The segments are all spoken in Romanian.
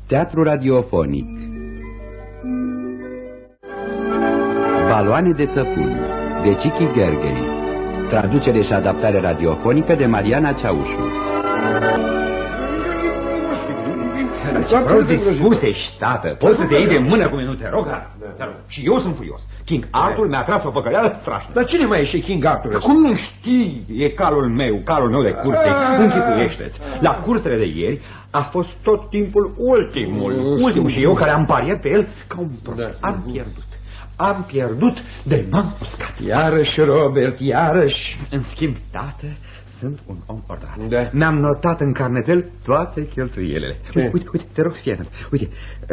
Teatru radiofonic. Baloane de țăpun de Cichi Gheorghei. Traducere și adaptare radiofonică de Mariana Ceaușu. Vreau dispusești, tată. Poți să te iei de mână cu mine, nu te rog? Și eu sunt furios. King Arthur mi-a tras o păcăleală strașnică. Dar cine mai e și King Arthur? Cum nu știi? E calul meu de curse. Închipuiește-ți. La cursele de ieri a fost tot timpul ultimul și eu care am pariat pe el ca un prost. Am pierdut de m-am uscat. Iarăși, Robert, iarăși. În schimb, tată, sunt un om ordat. Da. Mi-am notat în carnetel toate cheltuielile. Uite, te rog, fii atent. Uite,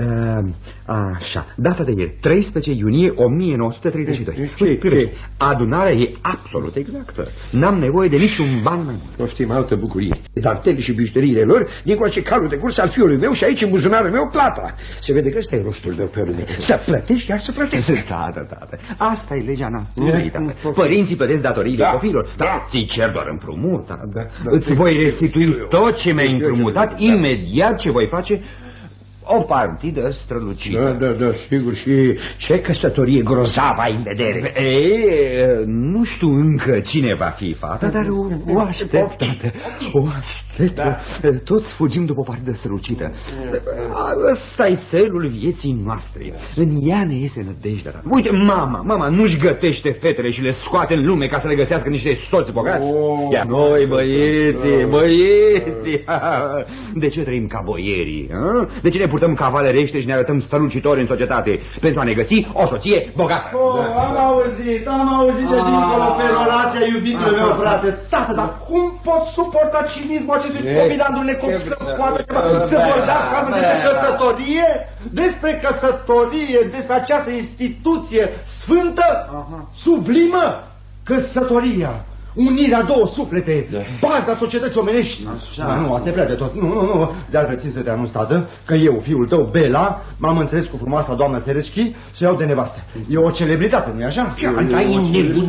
așa, data de ieri, 13 iunie 1932. Uite, privește, adunarea e absolut exactă. N-am nevoie de niciun ban mai mult. Poftim, altă bucurie. Dantele și bijuteriile lor, din coace calul de curs al fiului meu și aici în buzunarul meu plata. Se vede că ăsta e rostul meu, pe urme. Să plătești, iar să plătești. Tată. Asta e legea naturii, tată. Părinții plătesc datoriile copiilor. Da, ți cer doar împrumut. Îți voi restitui tot ce mi-ai împrumutat imediat ce voi face o partidă strălucită. Da, sigur. Și ce căsătorie grozavă ai în vedere? Nu știu încă cine va fi fata, dar o aștept, tată. O aștept. Toți fugim după o partidă strălucită. Ăsta-i țelul vieții noastre. În ea ne iese nădejdea, tată. Uite, mama nu-și gătește fetele și le scoate în lume ca să le găsească niște soți bogați. Iar noi, băieții, de ce trăim ca boierii? De ce ne purtăm cavalerește și ne arătăm strălucitori în societate pentru a ne găsi o soție bogată? Am auzit de dincolo pe relația iubitului meu, frate. Tată, dar cum pot suporta cinismul acestui copii dându-le cum să poată să vorbească despre căsătorie, despre această instituție sfântă, sublimă, căsătoria. Unirea două suflete, baza societății omenești. Nu, asta e prea de tot. Nu. De altfel țin să te anunț, tată, că eu, fiul tău, Bela, m-am înțeles cu frumoasa doamnă Sereschi să iau de nevastă. E o celebritate, nu-i așa? Ai nebunit!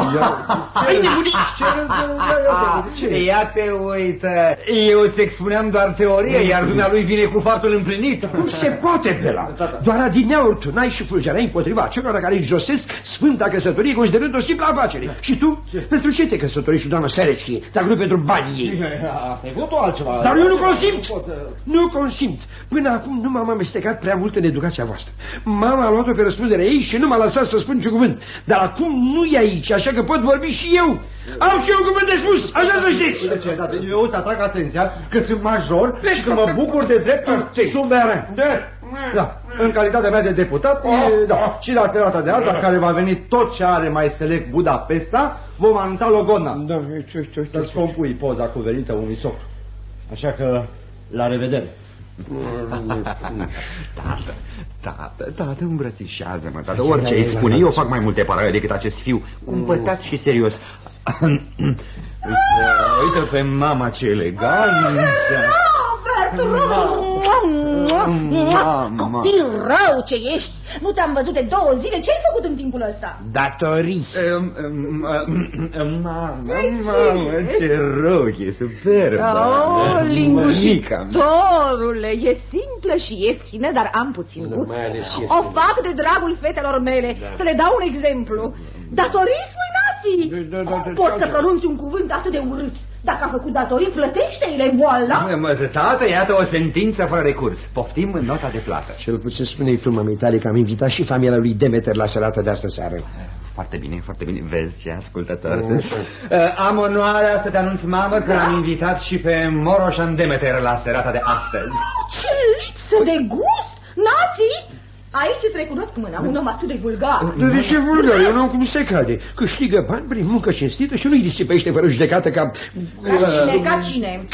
Ia te uită, eu îți expuneam doar teorie, iar dumnealui vine cu faptul împlinit. Cum se poate, Bela? Doar adineauri turnai și fulgerai împotriva celor care își josesc sfânta căsătorie considerând o simplă afacere. Și tu? Pentru ce te căsătorești cu doamna Sereschi, dar nu pentru banii ei? Asta e votul altceva. Dar eu nu consimt! Nu consimt! Până acum nu m-am amestecat prea mult în educația voastră. Mama a luat-o pe răspunderea ei și nu m-a lăsat să spun ce cuvânt. Dar acum nu e aici, așa că pot vorbi și eu. Am și eu cuvânt de spus, așa să știți! Eu îți atrag atenția că sunt major și că mă bucur de dreptul suveran. Da, în calitatea mea de deputat, și la serata de azi, la care va veni tot ce are mai select Budapesta, vom anunța logodna. Să-ți compui poza cuvenită unui socru. Așa că, la revedere. Tată, îmbrățișează-mă, tată. Orice îi spune, eu fac mai multe parale decât acest fiu cumpătat și serios. Uite-l pe mama, ce elegantă. Copil rău ce ești! Nu te-am văzut de 2 zile. Ce-ai făcut în timpul ăsta? Datorii. Mamă, ce rochie superbă. Lingușitorule, e simplă și ieftină, dar am puțin gust. O fac de dragul fetelor mele, să le dau un exemplu. Datorii, spui, nații? Cum poți să pronunți un cuvânt atât de urât? Dacă a făcut datorii, plătește-i-le, voila. Tată, iată o sentință fără recurs. Poftim în nota de plată. Cel puțin spune-i tu, mami tale, că am invitat și familia lui Demeter la serata de astă seară. Foarte bine. Vezi ce ascultător sunt. Am onoarea să te anunț, mamă, că am invitat și pe Moroșan Demeter la serata de astăzi. Ce lipsă de gust, nații! Aici îți recunosc mâna, un om atât de vulgar. De ce vulgar? Eu nu am cum se cade. Câștigă bani prin muncă cinstită și nu-i disipește fără judecată ca... Ca cine?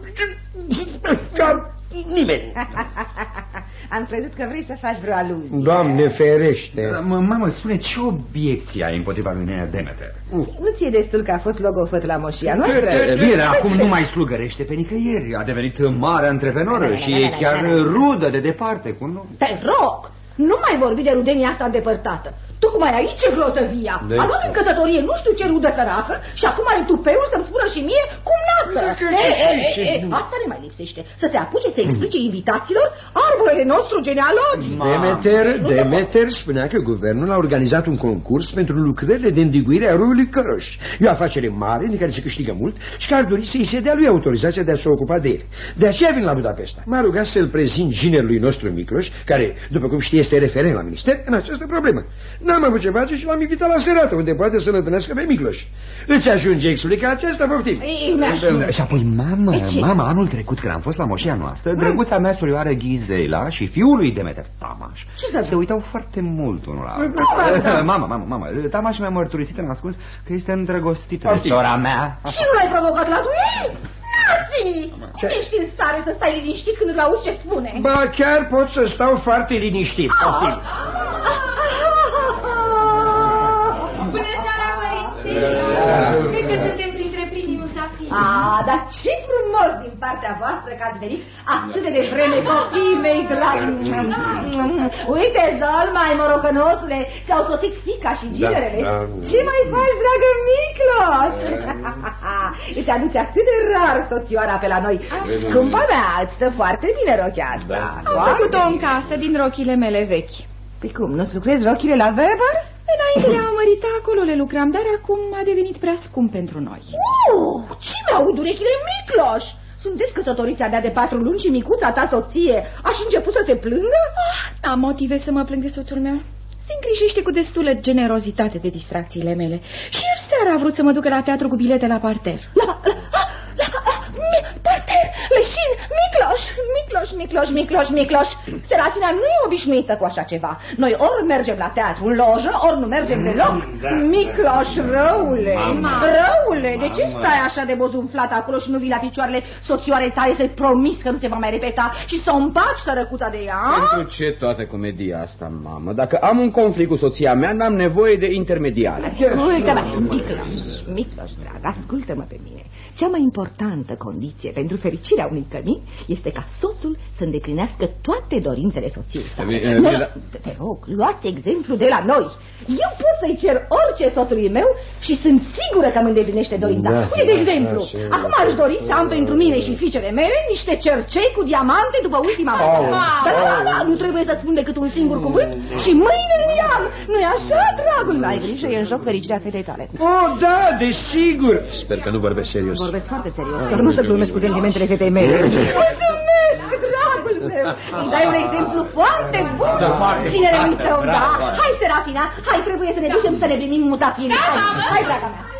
Ca nimeni. Am crezut că vrei să faci vreo aluzie. Doamne ferește. Mamă, spune, ce obiecție ai împotriva lui Nea Demeter? Nu ți-e destul că a fost logofăt la moșia noastră? Bine, acum nu mai slugărește pe nicăieri. A devenit mare antreprenoră și e chiar rudă de departe cu noi. Te rog! Nu mai vorbi de rudenia asta îndepărtată. Tocmai aici e grotăvia. A luat în căsătorie nu știu ce rudă săracă și acum are tupeul să-mi spună și mie cum n-a Asta ne mai lipsește. Să se apuce să explice invitaților arborele nostru genealogic. Demeter spunea că guvernul a organizat un concurs pentru lucrările de îndiguire a râului Căroș. E o afacere mare din care se câștigă mult și că ar dori să-i se dea lui autorizația de a se ocupa de el. De aceea vin la Budapesta. M-a rugat să-l prezint ginerului nostru Micloș, care, după cum știe, este referent la minister în această problemă. N-am avut ce face și l-am invitat la serată, unde poate să-l întâlnească pe Micloș. Îți ajunge explicația asta, poftim? Și apoi, mama, anul trecut când am fost la moșia noastră, drăguța mea surioară Ghizela și fiul lui Demeter, Tamaș, se uitau foarte mult unul la altul. Mama, Tamaș mi-a mărturisit în ascuns că este îndrăgostită de sora mea. Și nu l-ai provocat la duel? Nazi! Nu ești în stare să stai liniștit când îl auzi ce spune. Ba, chiar pot să stau foarte liniștit, poftim. Bună seara, părinții! Cred că suntem printre primii musafiri. Dar ce frumos din partea voastră că ați venit atât de devreme, copiii mei dragi. Uite, Zolmai, morocănosule, că au sosit fiica și ginerele. Ce mai faci, dragă Micloș? Îți aduce atât de rar soțioara pe la noi. Scumpa mea, îți stă foarte bine rochia asta. Am făcut-o în casă din rochile mele vechi. Păi cum, nu-ți lucrezi rochile la Weber? Înainte le-am mărit acolo, le lucram, dar acum a devenit prea scump pentru noi. Ce mi-aud urechile, Micloș? Sunteți căsătoriți abia de 4 luni și micuța ta soție aș început să se plângă? N-am motive să mă plâng de soțul meu. Se îngrijește cu destulă generozitate de distracțiile mele. Și ieri seara a vrut să mă ducă la teatru cu bilete la parter. Parter, leșin, Micloș. Serafina nu e obișnuită cu așa ceva. Noi ori mergem la teatru în lojă, ori nu mergem deloc. Micloș, răule, de ce stai așa de bozumflat acolo și nu vii la picioarele soțioarei tale să-i promiți că nu se va mai repeta și să o împaci sărăcuța de ea? Pentru ce toată comedia asta, mamă? Dacă am un conflict cu soția mea, n-am nevoie de intermediare. Ascultă-mă, Micloș, drag, ascultă-mă pe mine. Cea mai importantă condiție pentru fericirea unui cămin este ca soțul să îndeplinească toate dorințele soției sale. Te rog, luați exemplu de la noi. Eu pot să-i cer orice soțului meu și sunt sigură că îmi îndeplinește dorința. Uite, de exemplu, acum aș dori să am pentru mine și fiicele mele niște cercei cu diamante după ultima mare. Dar nu trebuie să spun decât un singur cuvânt și mâine îl iau. Nu-i așa, dragul? Ai grijă, e în joc fericirea fetei tale. Da, desigur. Sper că nu vorbesc serios. Vorbesc foarte serios, chiar nu să glumesc cu sentimentele fetei mele. Mulțumesc, dragul meu. Îi dai un exemplu foarte bun. Cinerelui tău, da. Hai, Serafina, hai, trebuie să ne ducem să ne primim muzafirii. Hai, draga mea.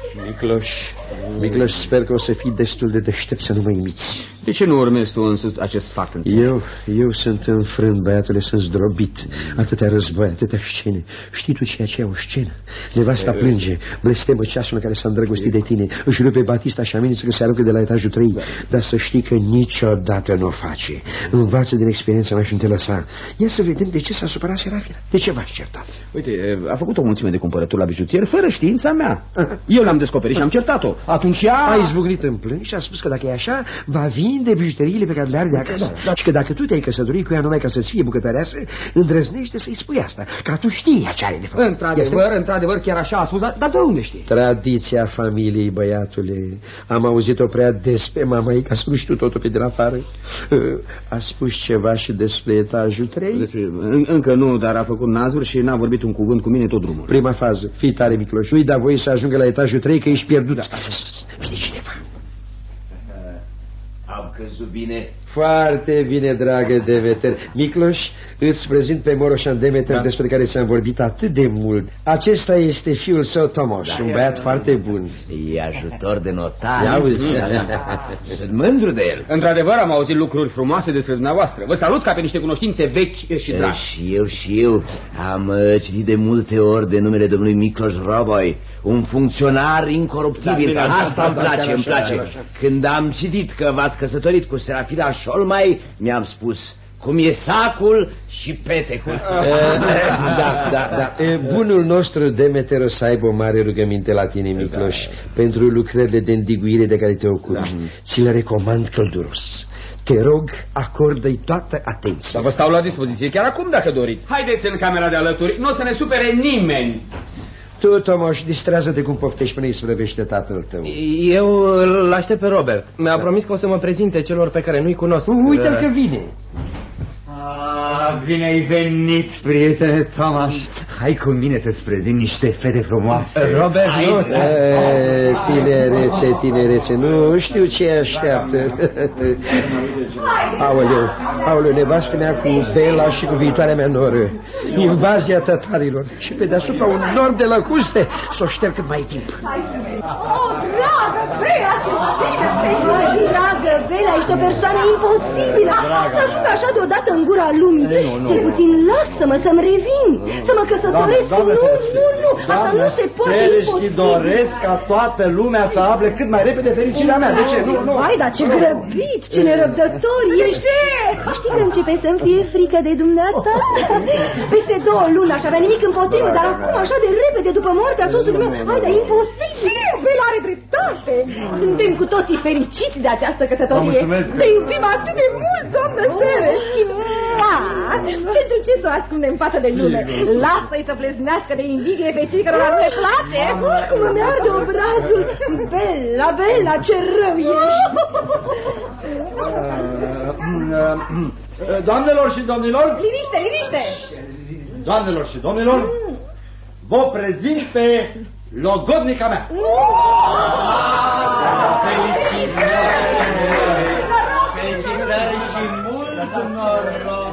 Micloș, sper că o să fii destul de deștept să nu mă imiți. De ce nu urmezi tu însuți acest fapt în țară? Eu sunt înfrânt, băiatule, sunt zdrobit. Atâtea război, atâtea scene. Știi tu ceea ce e o scenă? Nevasta plânge, blestemă ceasul în care s-a îndrăgostit de tine, își rupe batista și amenință că se aruncă de la etajul 3. Dar să știi că niciodată nu o face. Învață din experiența mea și nu te lăsa. Ia să vedem de ce s-a supărat Serafina. De ce v-ați certat? Uite, a făcut o mulțime de cumpărături la bijutier fără știința mea. Eu l-am descoperit și am certat-o. Atunci ea... A izbucnit în plâns și a spus că dacă e așa, va vinde bijuteriile pe care le are de acasă. Și că dacă tu te-ai căsătorit cu ea numai ca să-ți fie bucătăreasă, îndrăznește să-i spui asta, ca tu știi ce are de făcut. Într-adevăr, chiar așa a spus, dar de unde știi? Tradiția familiei, băiatule. Am auzit-o prea des pe mama ei, ca să nu știu totul pe din afară. A spus ceva și despre etajul 3? Încă nu, dar a făcut nazuri și n-a vorbit un cuvânt cu mine tot drumul. Prima fază, fii tare, Micloș, nu-i da voie să ajungă la etajul 3, că ești pierdut. Vine cineva. Am căzut bine? Foarte bine, dragă Demeter. Micloș, îți prezint pe Moroșan Demeter, despre care ți-am vorbit atât de mult. Acesta este fiul său, Tomaș, un băiat foarte bun. E ajutor de notare. Auzi. Sunt mândru de el. Într-adevăr, am auzit lucruri frumoase despre dumneavoastră. Vă salut ca pe niște cunoștințe vechi și dragi. Și eu am citit de multe ori de numele domnului Micloș Roboi, un funcționar incoruptibil. Asta îmi place. Când am citit că v-ați căsătorit cu Serafina Șolmai, mi-am spus: cum e sacul și petecul. Da. Bunul nostru Demeter o să aibă o mare rugăminte la tine, Micloș, pentru lucrările de îndiguire de care te ocupi. Ți le recomand călduros. Te rog, acordă-i toată atenția. Dar vă stau la dispoziție chiar acum dacă doriți. Haideți în camera de alături, nu o să ne supere nimeni. Tu, Tomaș, distrează-te cum poftești până îi slăvește tatăl tău. Eu îl aștept pe Robert. Mi-a promis că o să mă prezinte celor pe care nu-i cunosc. Uite-l că vine. Bine ai venit, prietene Tomaș. Hai cu mine să-ți prezint niște fete frumoase. Robert, nu. Tinerețe, nu știu ce așteaptă. Aoleu, nevastă mea cu Bela și cu viitoarea mea noră. Invazia tătarilor. Și pe deasupra un nor de lăcuste. S-o șterg cât mai timp. Dragă Bela, ce bine! Dragă Bela, ești o persoană imposibilă. Să ajung așa deodată în gura lumii. Cel puțin lasă-mă să-mi revin. Să mă căsătoresc. Nu. Asta nu se poate, imposibil. Doresc ca toată lumea să afle cât mai repede fericirea mea. De ce? Nu. Vai, dar ce grăbit, ce nerăbdător ești. Știi că începe să-mi fie frică de dumneata? Peste 2 luni aș avea nimic împotrivă, dar acum așa de repede după moartea soțului meu, hai, dar imposibil. Bela are dreptate. Suntem cu toții fericiți de această căsătorie. Te iubim atât de mult, doamnă Terești. Pentru ce să o ascundem față de lume? Lasă-i să pleznească de invidie pe cei cărora nu le place. Cum îmi arde obrazul. Bela, ce rău ești. Doamnelor și domnilor. Liniște. Doamnelor și domnilor, vă prezint pe logodnica mea. Felicitări și mult noroc.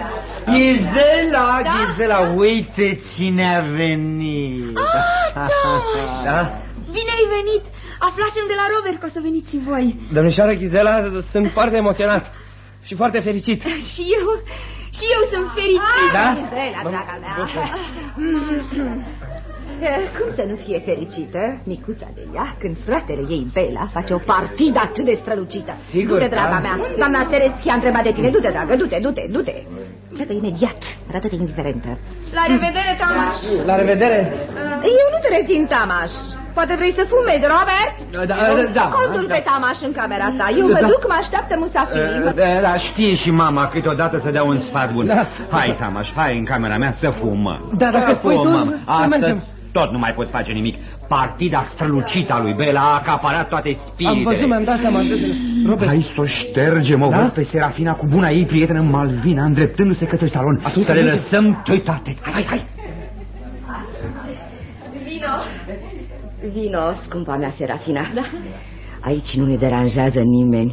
Ghizela, uite cine a venit. Bine ai venit. Aflasem de la Robert că o să veniți și voi. Domnișoară Ghizela, sunt foarte emoționat și foarte fericit. Și eu sunt fericit. Da? Ghizela, draga mea. Cum să nu fie fericită, micuța de ea, când fratele ei, Bela, face o partidă atât de strălucită. Sigur, du-te, draga mea. Doamna Tereschi a întrebat de tine. Du-te, dragă, du-te. Pleacă imediat, arată-te indiferentă. La revedere, Tamaș. La revedere. Eu nu te rețin, Tamaș. Poate vrei să fumezi, Robert? Da. Contul pe Tamaș în camera ta. Eu mă duc, mă așteaptă musafirii. Da, știe și mama câteodată să dea un sfat bun. Hai, Tamaș, hai în camera mea să fumăm. Da, dacă spui tu, astăzi tot nu mai poți face nimic. Partida strălucită a lui Bela a acaparat toate spiritele. Am văzut, mi-am dat seama. Robert. Hai să o ștergem, o văd pe Serafina cu buna ei prietenă Malvina, îndreptându-se către salon. Să le lăsăm toate. Hai. Vino, scumpa mea Serafina. Da. Aici nu ne deranjează nimeni.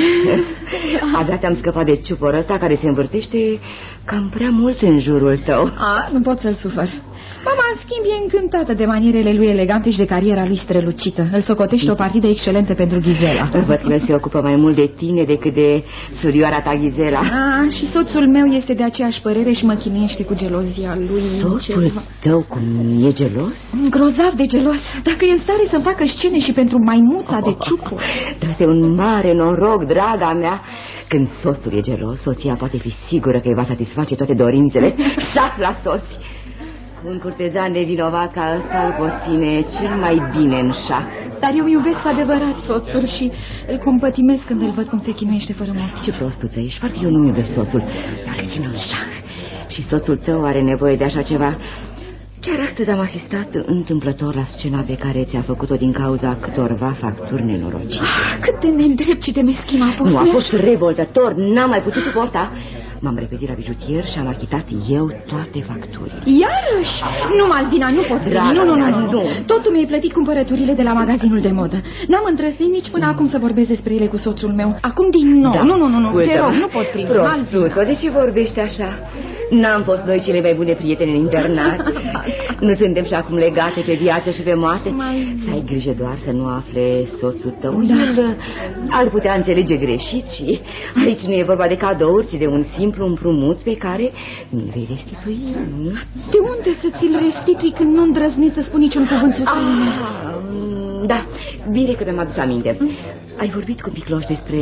Abia te-am scăpat de ciuporul ăsta care se învârtește cam prea mult în jurul tău. Nu pot să-l sufăr. Mama, în schimb, e încântată de manierele lui elegante și de cariera lui strălucită. Îl socotește o partidă excelentă pentru Ghizela. Văd că se ocupă mai mult de tine decât de surioara ta Ghizela. Și soțul meu este de aceeași părere și mă chinuiește cu gelozia lui. Soțul tău cum e gelos? Grozav de gelos. Dacă e în stare să-mi facă scene și pentru maimuța de ciupu. Este un mare noroc, draga mea. Când soțul e gelos, soția poate fi sigură că îi va satisface toate dorințele. Șah la soți. Un curtezan nevinovat ca ăsta îl poți ține cel mai bine în șah. Dar eu iubesc cu adevărat soțul și îl compătimesc când îl văd cum se chinuiește fără motiv. Ce prostuță ești, parcă eu nu iubesc soțul, dar îl țin în șah. Și soțul tău are nevoie de așa ceva. Chiar astăzi am asistat întâmplător la scena pe care ți-a făcut-o din cauza câtorva facturi nenorocite. Cât de nedrept și de meschin a fost. Nu, a fost revoltător, n-am mai putut suporta. M-am repetit la bijutier și am achitat eu toate facturile. Iarăși? Nu, Malvina, nu pot primi. Nu. Totul mi-ai plătit cumpărăturile de la magazinul de modă. N-am îndrăznit nici până acum să vorbesc despre ele cu soțul meu. Acum din nou. Nu, te rog, nu pot primi. Prostută, de ce vorbești așa? N-am fost noi cele mai bune prietene în internat. Nu suntem și acum legate pe viață și pe moarte. Să ai grijă doar să nu afle soțul tău. El ar putea înțelege greșit și aici nu e vorba de cadouri, ci de un simplu împrumut pe care mi-l vei restitui. De unde să ți-l restitui când nu îndrăznești să spui niciun cuvânt soțului meu? Da, bine că mi-am adus aminte. Ai vorbit cu Picloș despre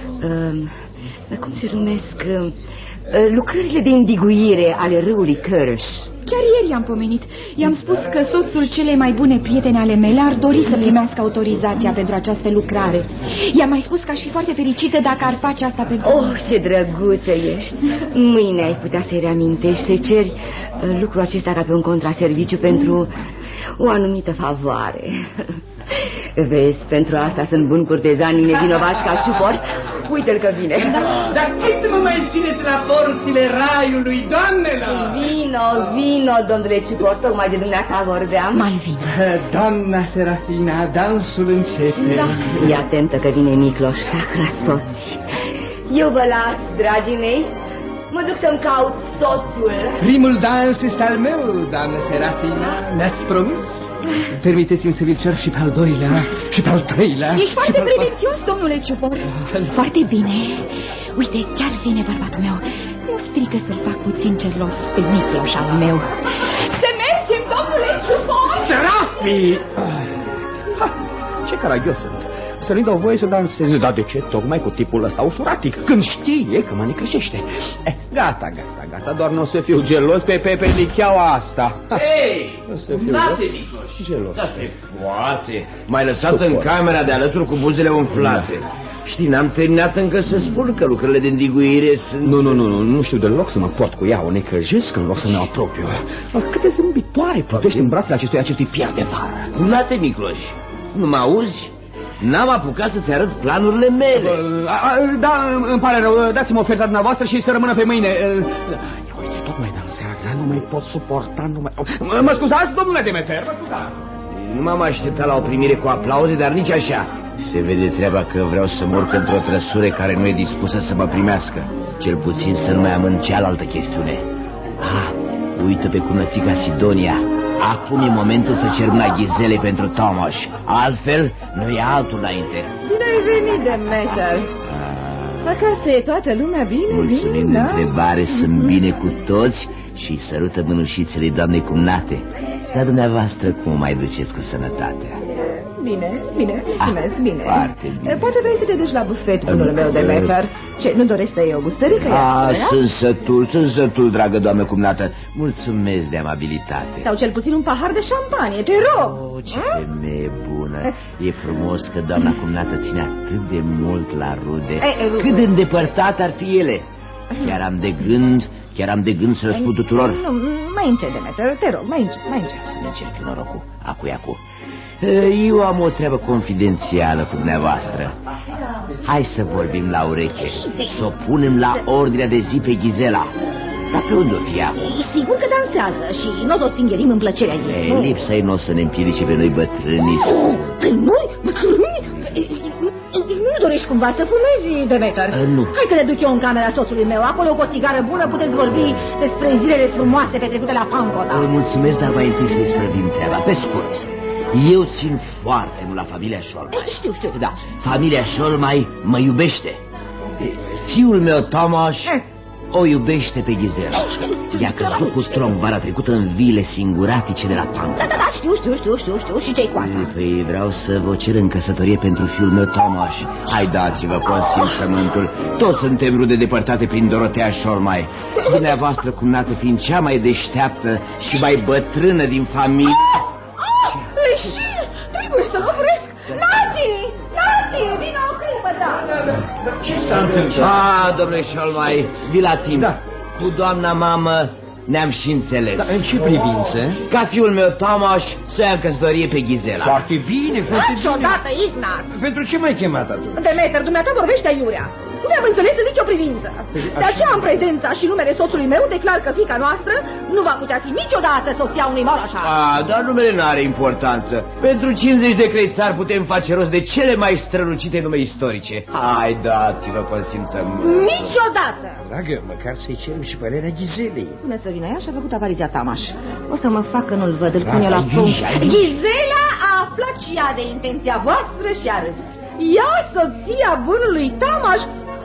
cum se numesc lucrările de îndiguire ale râului Cărăș. Chiar ieri i-am pomenit. I-am spus că soțul celei mai bune prietene ale mele ar dori să primească autorizația pentru această lucrare. I-am mai spus că aș fi foarte fericită dacă ar face asta pentru ce drăguță ești. Mâine ai putea să-i reamintești, să-i ceri lucrul acesta ca pe un contraserviciu pentru o anumită favoare. Vezi, pentru asta sunt buni curtezani nevinovați ca suport. Uite-l că vine. Dar cât mă mai țineți la porțile raiului, doamnelor? Vino, domnule suport, tocmai de dumneata vorbeam. Malvina. Doamna Serafina, dansul începe. Da. E atentă că vine Micloș, sacra soții. Eu vă las, dragii mei. Mă duc să-mi caut soțul. Primul dans este al meu, doamnă Serafina. Mi-ați promis? Permiteți-mi să vi-l cer și pe al doilea, și pe al treilea. Ești foarte prevențios, domnule Ciupor. Foarte bine. Uite, chiar vine bărbatul meu. Nu strică să-l fac puțin celos pe Micloș al meu. Să mergem, domnule Ciupor! Serafi! Ce caragios sunt. Să nu-i dau voie să danseze. Dar de ce? Tocmai cu tipul ăsta ușuratic, când știe că mă necășește. Gata, doar nu o să fiu gelos pe licheaua asta. Ei, n-te, Micloș. Gelos. Da se poate. M-ai lăsat în camera de alături cu buzele umflate. Știi, n-am terminat încă să spun că lucrurile de îndiguire sunt... Nu știu deloc să mă port cu ea, o necăjesc în loc să ne apropiu. Cât de zâmbitoare plutești în brațele acestui piar de vară. N-te, Micloș, nu mă auzi? N-am apucat să-ți arăt planurile mele. Da, îmi pare rău, dați-mi oferta dumneavoastră și să rămână pe mâine. Uite, tocmai dansează, nu mai pot suporta, Mă scuzați, domnule Demeter, mă scuzați. Nu m-am așteptat la o primire cu aplauze, dar nici așa. Se vede treaba că vreau să mor într-o trăsură care nu e dispusă să mă primească. Cel puțin să nu mai amân cealaltă chestiune. Uită pe cunățica Sidonia. Acum e momentul să cer mâna Ghizelei pentru Tomaș. Altfel, nu e altul înainte. Bine ai venit, Demeter. Acasă e toată lumea bine? Mulțumim de întrebare, sunt bine cu toți și sărută mânușițele doamnei cumnate. Dar dumneavoastră cum mai duceți cu sănătatea? Bine, mulțumesc, bine. Foarte bine. Poate vrei să te duci la bufet, bunul meu, Demeter. Ce, nu dorești să iei o gustărică? Sunt sătul, dragă doamnă cumnată. Mulțumesc de amabilitate. Sau cel puțin un pahar de șampanie, te rog. Ce femeie bună. E frumos că doamna cumnată ține atât de mult la rude. Cât de îndepărtate ar fi ele. Chiar am de gând să răspund tuturor. Nu, mai încet, Demeter, te rog, mai încet. Să-mi încerc norocul. Acu. Eu am o treabă confidențială cu dumneavoastră. Hai să vorbim la ureche. Să o punem la ordinea de zi pe Ghizela. Dar pe unde o fi ea? Sigur că dansează și nu o să o stingerim în plăcerea ei. Lipsa ei nu o să ne împiedice pe noi bătrânii. Pe noi? Nu dorești cumva să fumezi, Demeter? Nu. Hai că le duc eu în camera soțului meu. Acolo cu o țigară bună puteți vorbi despre zilele frumoase petrecute la Pancota. Mulțumesc, dar mai întâi să desprivim treaba. Pe scurt, eu țin foarte mult la familia Șolmai. Știu. Da, familia Șolmai mă iubește. Fiul meu, Tomaș, o iubește pe Ghizela. I-a căzut cu tronc vara trecută în viile singuratice de la Pancota. Da, știu. Și ce-i cu asta? Păi vreau să vă cer în căsătorie pentru fiul meu, Tomaș. Hai, dați-vă consimțământul. Toți suntem rude depărtate prin Dorotea Șolmai. Dumneavoastră, cumnată, fiind cea mai deșteaptă și mai bătrână din familie. Leșin, trebuie să-l opresc. Nati, vino o clipă, da. Ce s-a întâmplat? Domnule Șolmai, vii la timp. Da. Cu doamna mamă ne-am și înțeles. În ce privință? Ca fiul meu, Tomaș, să ia în căsătorie pe Ghizela. Foarte bine. Odată, Ignat. Pentru ce m-ai chemat atunci? Demeter, dumneata vorbește aiurea. Nu mi-am înțeles în nicio privință. De aceea, în prezența și numele soțului meu, declar că fiica noastră nu va putea fi niciodată soția unui moroșar. Dar numele n-are importanță. Pentru 50 de creițari putem face rost de cele mai strălucite nume istorice. Hai, dați-vă consimțământ. Niciodată! Dragă, măcar să-i cerem și părerea Ghizelei. Până să vină ea și-a făcut apariția Tamaș. O să mă fac că nu-l văd, îl pun eu la punct. Ghizela a aflat și ea de intenția voastră și a râs. Ea, soția bunului Tamaș.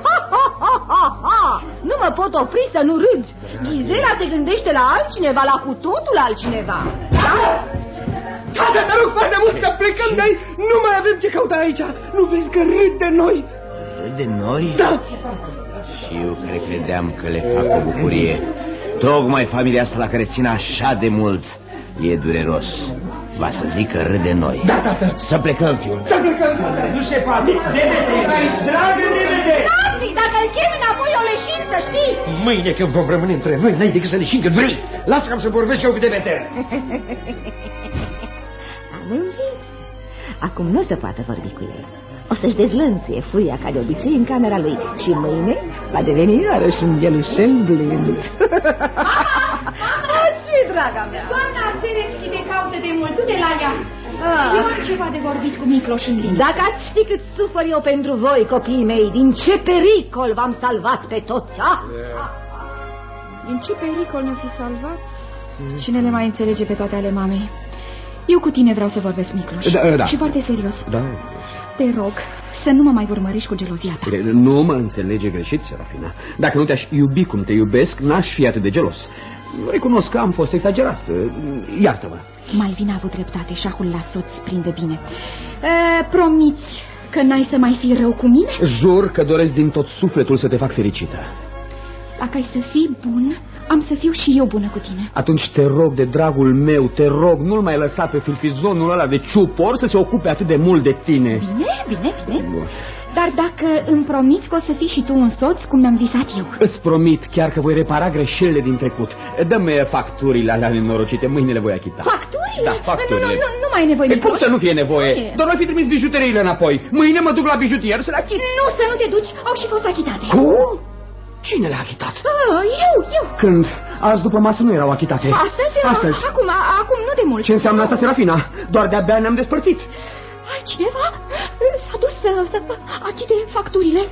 Nu mă pot opri să nu râd. Ghizela se gândește la altcineva, la cu totul altcineva. Da? Te rog foarte mult că plecăm de aici. Nu mai avem ce căuta aici. Nu vezi că râd de noi? Râd de noi? Da. Și eu care credeam că le fac o bucurie. Tocmai familia asta la care țin așa de mult e dureros. va să zică râd de noi. Da, tată. Să plecăm, fiul. Să plecăm, tată. Nu se poate. Demete, e aici, dragă Demete. Nazi, dacă îl chemi înapoi, o leșin, să știi. Mâine când vom rămâne între noi, n-ai decât să leșin cât vrei. Lasă că am să vorbesc eu cu Demete. Am învins. Acum nu se poate vorbi cu el. O să-și dezlănțuie furia ca de obicei în camera lui. Și mâine va deveni iarăși un bielușel blând. Ce, draga mea? Doamna Serevski de caută de mult, de la ea. Eu am ceva de vorbit cu Micloș în linie. Dacă ați ști cât sufăr eu pentru voi, copiii mei, din ce pericol v-am salvat pe toți, Din ce pericol ne-o fi salvat? Cine le mai înțelege pe toate ale mamei? Eu cu tine vreau să vorbesc, Micloș. Da. Și foarte serios. Da. Te rog să nu mă mai urmărești cu gelozia ta. Nu mă înțelege greșit, Serafina. Dacă nu te-aș iubi cum te iubesc, n-aș fi atât de gelos. Recunosc că am fost exagerat. Iartă-mă. Malvin a avut dreptate, șahul la soț prinde bine. Promiți că n-ai să mai fii rău cu mine? Jur că doresc din tot sufletul să te fac fericită. Dacă ai să fii bun, am să fiu și eu bună cu tine. Atunci te rog, de dragul meu, te rog, nu-l mai lăsa pe filfizonul ăla de ciupor să se ocupe atât de mult de tine. Bine. Dar dacă îmi promiți că o să fii și tu un soț, cum mi-am visat eu. Îți promit chiar că voi repara greșelile din trecut. Dă-mi facturile alea nenorocite, mâine le voi achita. Facturile? Da, facturile. Nu mai e nevoie. Cum să nu fie nevoie? Doar nu fi trimis bijuteriile înapoi. Mâine mă duc la bijutier să le achit. Nu, să nu te duci, au și fost achitate. Cum? Cine le-a achitat? Eu. Când? Azi după masă nu erau achitate. Astăzi? Acum nu de mult. Ce înseamnă asta, Serafina? Doar de-abia ne-am despărțit. Altcineva s-a dus să achite facturile.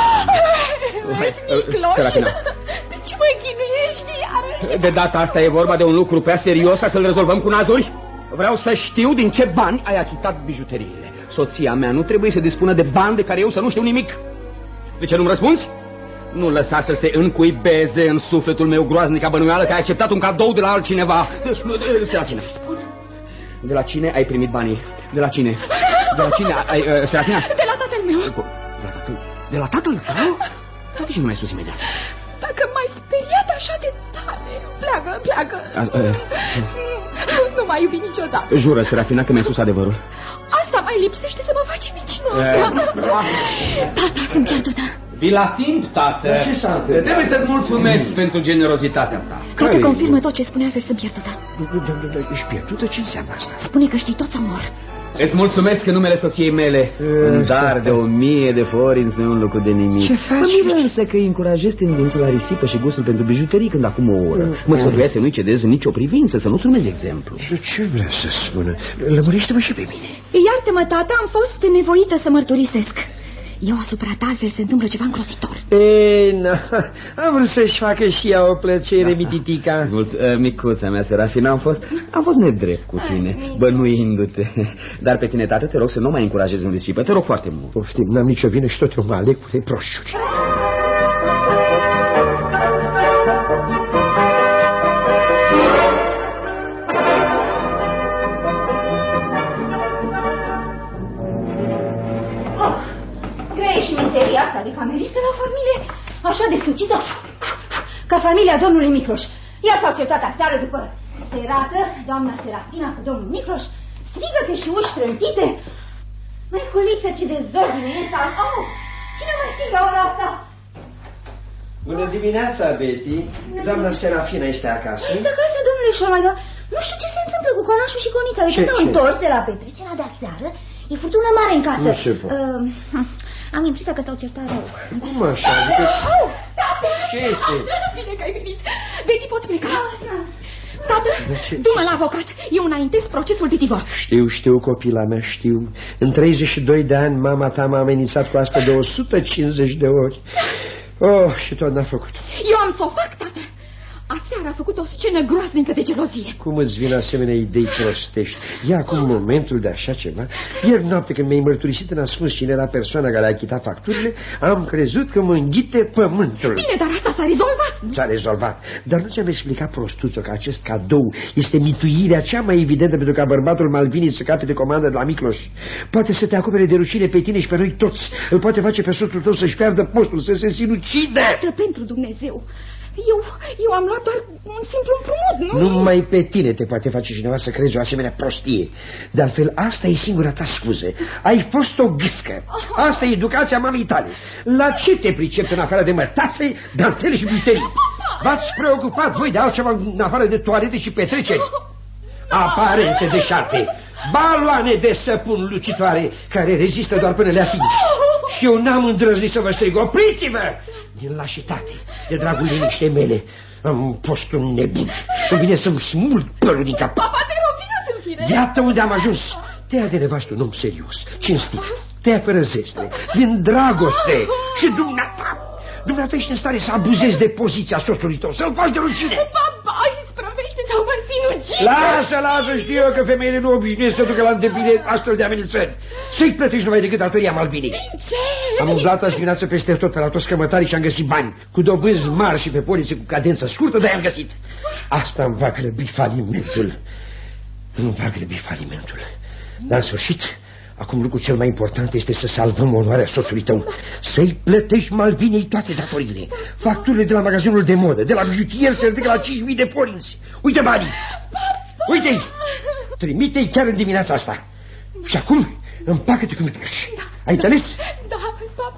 Micloș, de ce mă chinuiești iarăși? De data asta e vorba de un lucru prea serios ca să-l rezolvăm cu nazuri. Vreau să știu din ce bani ai achitat bijuteriile. Soția mea nu trebuie să dispună de bani de care eu să nu știu nimic. De ce nu-mi răspunzi? Nu lăsa să se încuibeze în sufletul meu groaznica bănuială că ai acceptat un cadou de la altcineva. Serafina. De la cine ai primit banii? De la cine? De la cine ai... Serafina? De la tatăl meu. De la tatăl tău? De ce nu mi-ai spus imediat? Dacă m-ai speriat așa de tare, pleacă. Nu mai iubi niciodată. Jură, Serafina, că mi-ai spus adevărul. Asta mai lipsește să mă faci mincinoasă. Tata, sunt pierdută. Vii la timp, tată. Ce s-a întâmplat? Trebuie să-ți mulțumesc pentru generozitatea ta. Cred că confirmă tot ce spunea că sunt pierdută. Ești pierdută? Ce înseamnă asta? Spune că știi tot sau mor. Îți mulțumesc în numele soției mele. Un dar de 1000 de forinți nu e un lucru de nimic. Ce faci? Mă miră însă că îi încurajezi tendința la risipă și gustul pentru bijuterii când acum o oră. Mă sfătuia să nu-i cedezi în nicio privință, să nu-ți urmezi exemplu. Ce vrea să spună? Lămurește-mă și pe mine. Iartă-mă, tata, am fost nevoită să mărturisesc. Eu asupra ta, altfel se întâmplă ceva îngrozitor. Am vrut să-și facă și ea o plăcere, mititica. Micuța mea, Serafina, am fost nedrept cu tine, bănuindu-te. Dar pe tine, tată, te rog să nu mai încurajezi în risipă, te rog foarte mult. Poftim, n-am nicio vină și tot eu mă aleg cu reproșuri. De cameristă la o familie așa de sucită ca familia domnului Micloș. Iar s-au certat aseară după serată, doamna Serafina cu domnul Micloș, strigăte și uși trântite. Măiculiță, ce dezordine este! Cine mai strigă la ora asta? Bună dimineața, Betty. Doamna Serafina este acasă? Este acasă, domnule Șomaga. Nu știu ce se întâmplă cu Conașul și Conica. De când s-au întors de la petrecerea de aseară, e furtună mare în casă. Nu se poate. Am impresia că s-au certat rău. Cum așa? Ce este? Bine că ai venit. Betty, poți pleca. Tată, du-mă la avocat. Eu înaintez procesul de divorț. Știu, copila mea, știu. În 32 de ani mama ta m-a amenințat cu asta de 150 de ori. Și tot n-a făcut. Eu am să o fac, tată. Aseară a făcut o scenă groaznică de gelozie. Cum îți vin asemenea idei prostești? Ia acum momentul de așa ceva. Ieri noapte când mi-ai mărturisit în ascuns cine era persoana care a achitat facturile, am crezut că mă înghite pământul. Bine, dar asta s-a rezolvat. S-a rezolvat. Dar nu ți-am explicat, prostuțo, că acest cadou este mituirea cea mai evidentă pentru ca bărbatul Malvini să capete comandă de la Micloș. Poate să te acopere de rușine pe tine și pe noi toți. Îl poate face pe soțul tău să-și piardă postul, să se sinucide. Tată, pentru Dumnezeu. eu am luat doar un simplu împrumut, nu? Numai pe tine te poate face cineva să crezi o asemenea prostie. De altfel, asta e singura ta scuză. Ai fost o gâscă. Asta e educația mamei tale. La ce te pricepi în afară de mătase, dantele și bijuterii? V-ați preocupat voi de altceva în afară de toalete și petreceri? Aparențe de șarpe, baloane de săpun lucitoare care rezistă doar până le atingi. Și eu n-am îndrăznit să vă strig, opriți-vă! Din lașitate, de dragul liniștei mele, am fost un nebun. Îmi vine să-mi smulg părul din cap. Papa, te rog, vină în fire. Iată unde am ajuns. Te-a de nevastă un om serios, cinstit, te-a fără zestre, din dragoste. Și dumneata ești în stare să abuzezi de poziția soțului tău, să-l faci de rușine. Papa, îi sprăvește sau mă sinucide. Lasă, știu eu că femeile nu obișnuiesc să ducă la îndeplinire astfel de amenințări. Să-i plătești numai decât datoria Malvinei. Ce? Am umblat azi dimineață peste tot pe la toți cămătarii și am găsit bani, cu dobânzi mari și pe polițe cu cadență scurtă, dar i-am găsit. Asta îmi va grăbi falimentul. Dar în sfârșit, acum lucrul cel mai important este să salvăm onoarea soțului tău. Să-i plătești Malvinei toate datoriile. Facturile de la magazinul de modă, de la bijutier se ridică la 5.000 de forinți. Uite banii! Uite-i! Trimite-i chiar în dimineața asta. Și acum împacă-te cu Micloș. Ai înțeles? Da, papa.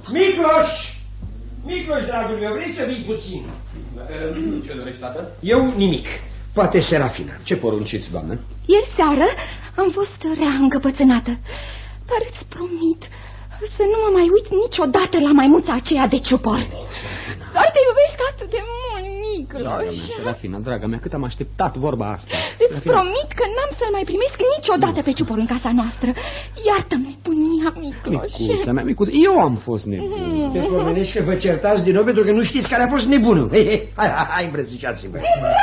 Micloș, dragul meu, vrei să vii puțin? Ce dorești, tată? Eu nimic. Poate Serafina. Ce porunciți, doamnă? Ieri seară am fost rea încăpățânată. Dar îți promit să nu mă mai uit niciodată la maimuța aceea de ciupor. Doar te iubesc atât de mult, Micloș. Serafina, draga mea, cât am așteptat vorba asta. Îți promit că n-am să-l mai primesc niciodată pe ciupor în casa noastră. Iartă-mi nebunia, Micloș. Micuța, eu am fost nebun. Te pomenești că vă certați din nou pentru că nu știți care a fost nebunul. Hai, îmbrățișați-vă.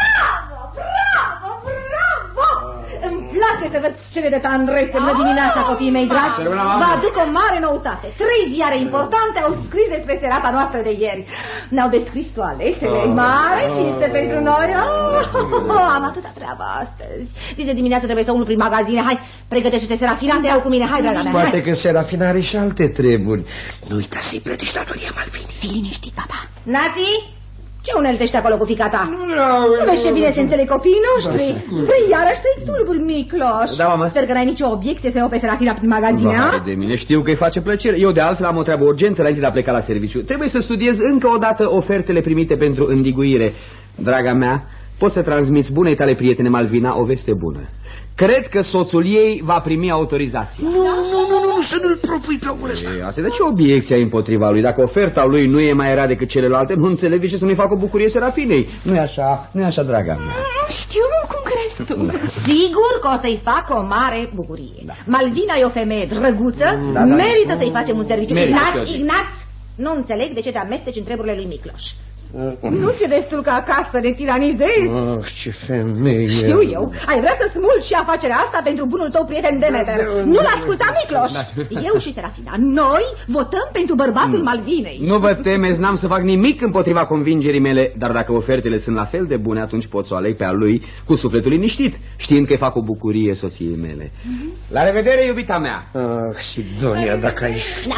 Bravo! Îmi place să văd scene de tandrețe bună dimineața, copiii mei dragi. Vă aduc o mare noutate. 3 ziare importante au scris despre serata noastră de ieri. Ne-au descris toaletele. Mare cinste pentru noi. Am atâta treabă astăzi. Dice dimineața trebuie să umlu prin magazine. Hai, pregătește-te, Serafina, te iau cu mine. Hai, draga mea. Poate că Serafina are și alte treburi. Nu uita să-i plătești datoria Malvinei. Fii liniștit, papa. Nati? Ce uneltești acolo cu fica ta? Nu vezi ce bine se înțeleg copiii noștri? Vrei iarăși să-i tulburi, Micloș? Da, mama. Sper că n-ai nicio obiecție să iau pe Serafina prin magazine, a? De mine știu că îi face plăcere. Eu de altfel am o treabă urgentă înainte de a pleca la serviciu. Trebuie să studiez încă o dată ofertele primite pentru îndiguire. Draga mea, poți să transmiți bunei tale prietene Malvina o veste bună. Cred că soțul ei va primi autorizație. Nu, să nu-l propui pe omul ăsta. Asta de ce obiecția împotriva lui? Dacă oferta lui nu e mai rea decât celelalte, nu înțeleg de ce să nu-i facă o bucurie Serafinei. Nu-i așa, draga mea? Nu știu, cum crezi tu? Da. Sigur că o să-i facă o mare bucurie. Da. Malvina e o femeie drăguță, merită să-i facem un serviciu. Ignat, nu înțeleg de ce te amesteci în treburile lui Micloș. Nu ți-e destul că acasă ne tiranizezi? Ce femeie! Știu eu, ai vrea să smulgi și afacerea asta pentru bunul tău prieten Demeter. Nu l-asculta Micloș. Eu și Serafina, noi votăm pentru bărbatul Malvinei. Nu vă temeți, n-am să fac nimic împotriva convingerii mele. Dar dacă ofertele sunt la fel de bune, atunci pot să o aleg pe a lui cu sufletul liniștit, știind că îi fac o bucurie soției mele. La revedere, iubita mea. Sidonia, dacă ai ști.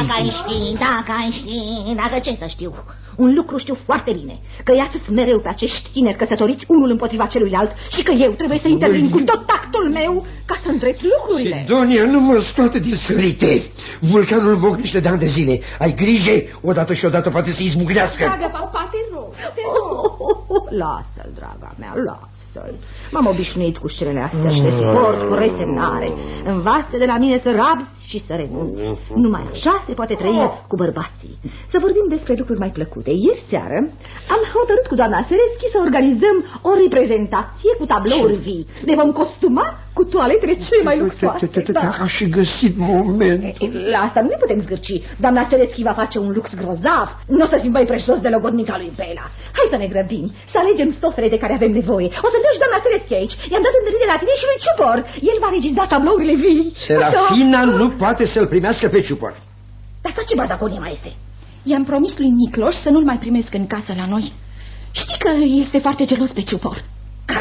Dacă ce să știu. Un lucru știu foarte bine, că i-atâți mereu pe acești tineri căsătoriți unul împotriva celuilalt și că eu trebuie să intervin cu tot tactul meu ca să îndrept lucrurile. Sidonia, nu mă scoate din sărite. Vulcanul bocniște de ani de zile. Ai grijă, odată și odată poate să izbucnească. Dragă, papa, te rog. Lasă-l, draga mea, lasă-l. M-am obișnuit cu scenele astea și le suport cu resemnare. Învață de la mine să rabzi și să renunți. Numai așa se poate trăi cu bărbații. Să vorbim despre lucruri mai plăcute. Ieri seară am hotărât cu doamna Serețchi să organizăm o reprezentație cu tablouri vii. Ne vom costuma cu toaletele cele mai luxoase. Aș fi găsit momentul. La asta nu ne putem zgârci. Doamna Serețchi va face un lux grozav. Nu o să fim mai preșos de logodnica lui Bela. Hai să ne grăbim, să alegem stofele de care avem nevoie. O să dea și doamna Serețchi aici. I-am dat întâlnire la tine și lui Ciupor. El va registra tablourile vii. Serafina nu poate să-l primească pe Ciupor. Dar asta ce bazaconie mai este? I-am promis lui Micloș să nu-l mai primesc în casă la noi. Știi că este foarte gelos pe Ciupor.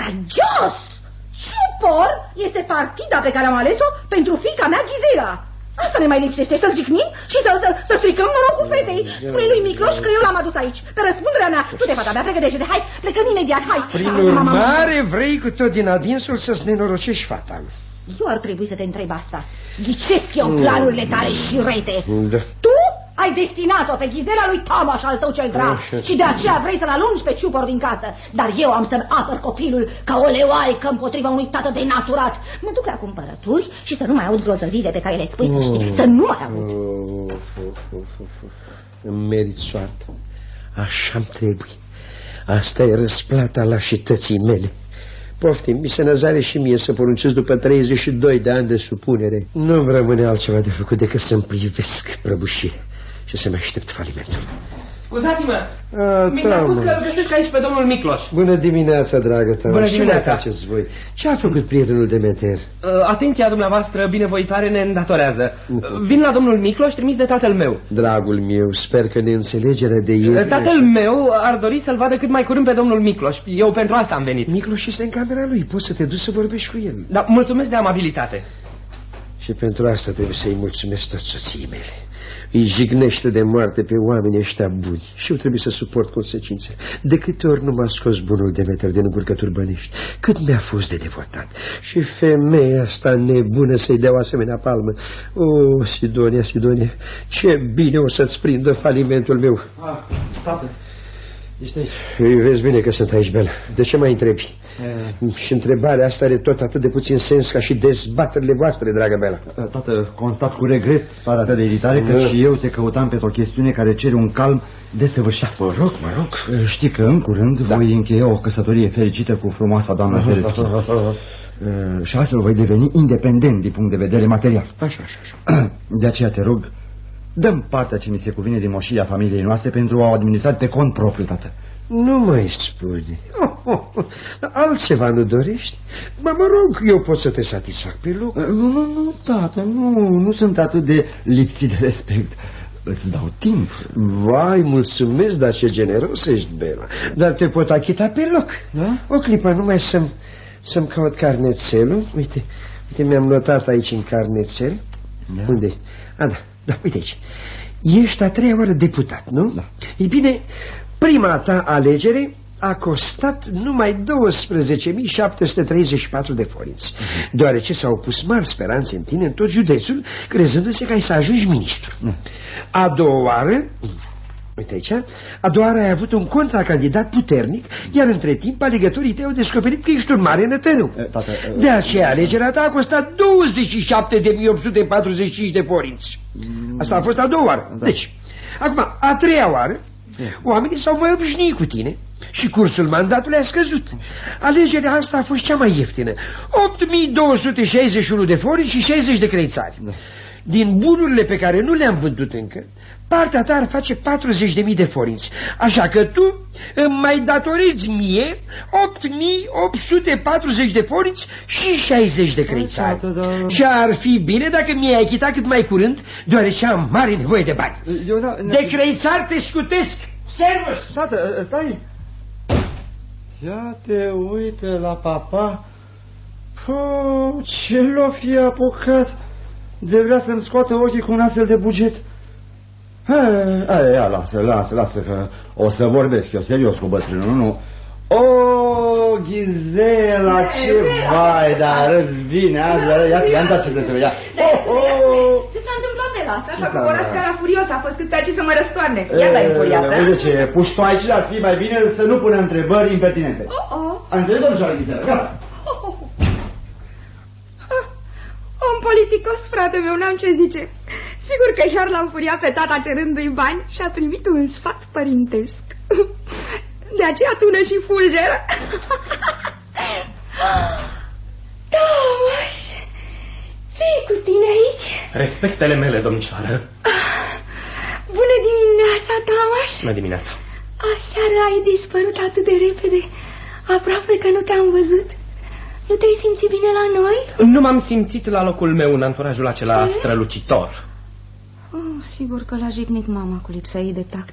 Caragios! Ciupor este partida pe care am ales-o pentru fiica mea Ghizela. Asta ne mai lipsește, să jignim și să stricăm norocul fetei. Spune lui Micloș că eu l-am adus aici. Pe răspunderea mea. Tu te, fata mea, pregătește-te. Hai, plecăm imediat, hai. Prin urmare, vrei cu tot din adinsul să-ți nenorocești fata. Eu ar trebui să te întreb asta. Ghicesc eu planurile tale șirete. Tu ai destinat-o pe Ghizela lui Tamaș, al tău cel drag, și de aceea vrei să-l alungi pe ciupor din casă. Dar eu am să-mi apăr copilul ca o leoaică împotriva unui tată denaturat. Mă duc la cumpărături și să nu mai aud grozăvile pe care le spui, să știi, să nu mai aud. Îmi merit soartă. Așa-mi trebuie. Asta e răsplata lașității mele. Poftim-mi să năzare și mie să poruncesc după 32 de ani de supunere. Nu-mi rămâne altceva de făcut decât să-mi privesc prăbușire și să-mi aștept falimentul. Scuzați-mă, mi s-a spus că îl găsesc aici pe domnul Micloș. Bună dimineața, dragă ta. Bună dimineața. Ce mai faceți voi? Ce a făcut prietenul Demeter? Atenția dumneavoastră binevoitoare ne îndatorează. Vin la domnul Micloș trimis de tatăl meu. Dragul meu, sper că neînțelegerea de ieri... Tatăl meu ar dori să-l vadă cât mai curând pe domnul Micloș. Eu pentru asta am venit. Micloș este în camera lui, poți să te duci să vorbești cu el. Da, mulțumesc de amabilitate. Și pentru asta trebuie să-i mulțumesc tot soției mele. Îi jignește de moarte pe oamenii ăștia buni și eu trebuie să suport consecințe. De câte ori nu m-a scos bunul Demeter din încurcături bănești, cât mi-a fost de devotat. Și femeia asta nebună să-i dea o asemenea palmă. O, Sidonia, Sidonia, ce bine o să-ți prindă falimentul meu. Tată, ești aici. Vezi bine că sunt aici, Bela. De ce mai întrebi? Și întrebarea asta are tot atât de puțin sens ca și dezbaterile voastre, dragă Bela. Tată, constat cu regret starea ta de iritare că și eu te căutam pentru o chestiune care cere un calm desăvârșit. Mă rog. Știi că în curând voi încheia o căsătorie fericită cu frumoasa doamna Zereschi. Și astfel voi deveni independent din punct de vedere material. Așa. De aceea te rog, dăm partea ce mi se cuvine din moșirea familiei noastre pentru a o administra pe cont propriu, tată. Nu mai spune. Altceva nu dorești? Mă rog, eu pot să te satisfac pe loc. Nu, tată, nu sunt atât de lipsit de respect. Îți dau timp. Vai, mulțumesc, dar ce generos ești, Bela. Dar te pot achita pe loc. Da? O clipă numai să-mi caut carnețelul. Uite, mi-am notat aici în carnețel. Da. Unde? Da, uite aici. Ești a 3-a oară deputat, nu? Da. Ei bine, prima ta alegere a costat numai 12.734 de forinți, deoarece s-au pus mari speranțe în tine în tot județul, crezându-se că ai să ajungi ministru. A doua oară, uite aici, a doua oară ai avut un contracandidat puternic, iar între timp alegătorii tăi au descoperit că ești un mare nătăru. De aceea alegerea ta a costat 27.845 de forinți. Asta a fost a doua oară. Deci, acum, a 3-a oară, oamenii s-au mai obișnuit cu tine și cursul mandatului a scăzut. Alegerea asta a fost cea mai ieftină, 8.261 de forinți și 60 de creițari. Din bunurile pe care nu le-am vândut încă, partea ta ar face 40.000 de forinți. Așa că tu îmi mai datorezi mie 8.840 de forinți și 60 de creițari. Și ar fi bine dacă mi-ai achitat cât mai curând, deoarece am mare nevoie de bani. De creițari te scutesc. Servus! Tată, stai! Ia te uite la papa. Ce l-o fi apucat de vrea să-mi scoată ochii cu un astfel de buget. Ia, lasă, că o să vorbesc eu serios cu bătrânul, nu? O, Ghizela, ce vai, dar răzvine azi, ia-mi dat ce trebuie, ia. Ce s-a întâmplat pe la asta? Așa că ora scara furioasă a fost cât pe aici să mă răstoarne. Ia dai furiată. Uite ce, pușto aici ar fi mai bine să nu pună întrebări impertinente. Am înțeles, domnișoară Ghizela, gata. Om politicos, frate meu, n-am ce zice. Sigur că iar l-am furiat pe tata cerându-i bani și a primit un sfat părintesc. De aceea tună și fulgeră. Tomaș, ce-i cu tine aici? Respectele mele, domnișoară. Bună dimineața, Tomaș. Bună dimineața. Aseară ai dispărut atât de repede, aproape că nu te-am văzut. Nu te-ai simțit bine la noi? Nu m-am simțit la locul meu în anturajul acela strălucitor. Sigur că l-a jignit mama cu lipsa ei de tact.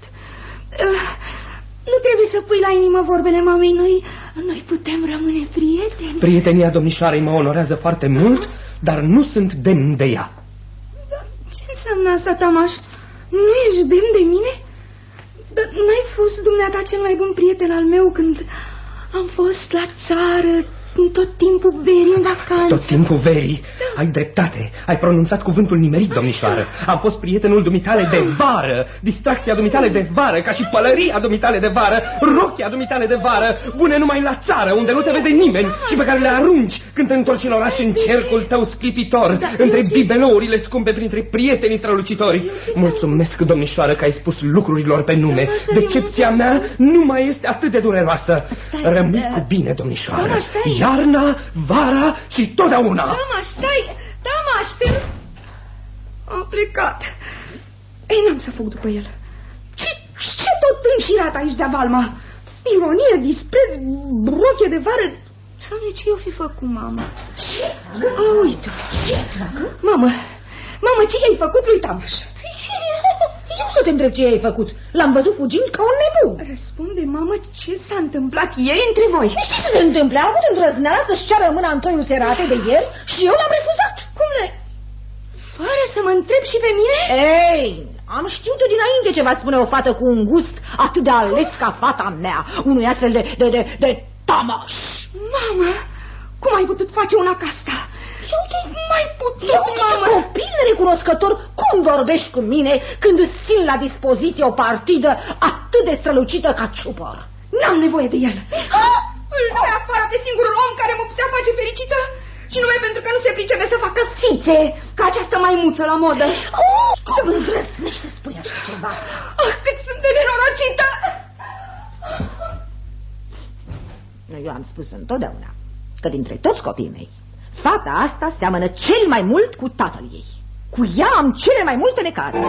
Nu trebuie să pui la inimă vorbele mamei. Noi putem rămâne prieteni. Prietenia domnișoarei mă onorează foarte mult, dar nu sunt demn de ea. Ce înseamnă asta, Tamaș? Nu ești demn de mine? Dar n-ai fost dumneata cel mai bun prieten al meu când am fost la țară tot timpul verii în vacanță? Tot timpul verii? Da. Ai dreptate. Ai pronunțat cuvântul nimerit, domnișoară. Am fost prietenul dumitale de vară, distracția dumitale de vară, ca și pălăria dumitale de vară, rochia dumitale de vară, bune numai la țară, unde nu te vede nimeni și pe care le arunci când te întorci în oraș în cercul tău sclipitor, între bibelourile scumpe printre prietenii strălucitori. Mulțumesc, domnișoară, că ai spus lucrurilor pe nume. Decepția mea nu mai este atât de dureroasă. Rămâi cu bine, domnișoară. Iarna, vara și totdeauna. Tamaș, stai! Tamaș, a plecat. Ei, n-am să fug după el. Ce tot înșirat aici de-a Valma? Ironie, dispreț, broche de vară. Doamne, ce i-o fi făcut, mamă? Uite. Mamă, ce i-ai făcut lui Tamaș? Eu să te întreb ce i-ai făcut. L-am văzut fugind ca un nebun. Răspunde, mamă, ce s-a întâmplat ieri între voi? Ce se întâmplă? A avut îndrăzneala să-și ceară mâna Antoiul Serate de el și eu l-am refuzat. Cum le... Fără să mă întreb și pe mine? Ei, am știut-o dinainte ce va spune o fată cu un gust atât de ales ca fata mea. Unui astfel de Tamaș. Mamă, cum ai putut face una ca asta? Eu mai putut, mamă. Copil nerecunoscător, cum vorbești cu mine când îți țin la dispoziție o partidă atât de strălucită ca ciupăr? N-am nevoie de el. Îl dai afară pe singurul om care mă putea face fericită? Și numai pentru că nu se pricepe să facă fițe ca această maimuță la modă. Cum îndrăznești să spui așa ceva? Cât sunt de nenorocită! Eu am spus întotdeauna că dintre toți copiii mei, fata asta seamănă cel mai mult cu tatăl ei. Cu ea am cele mai multe necazuri.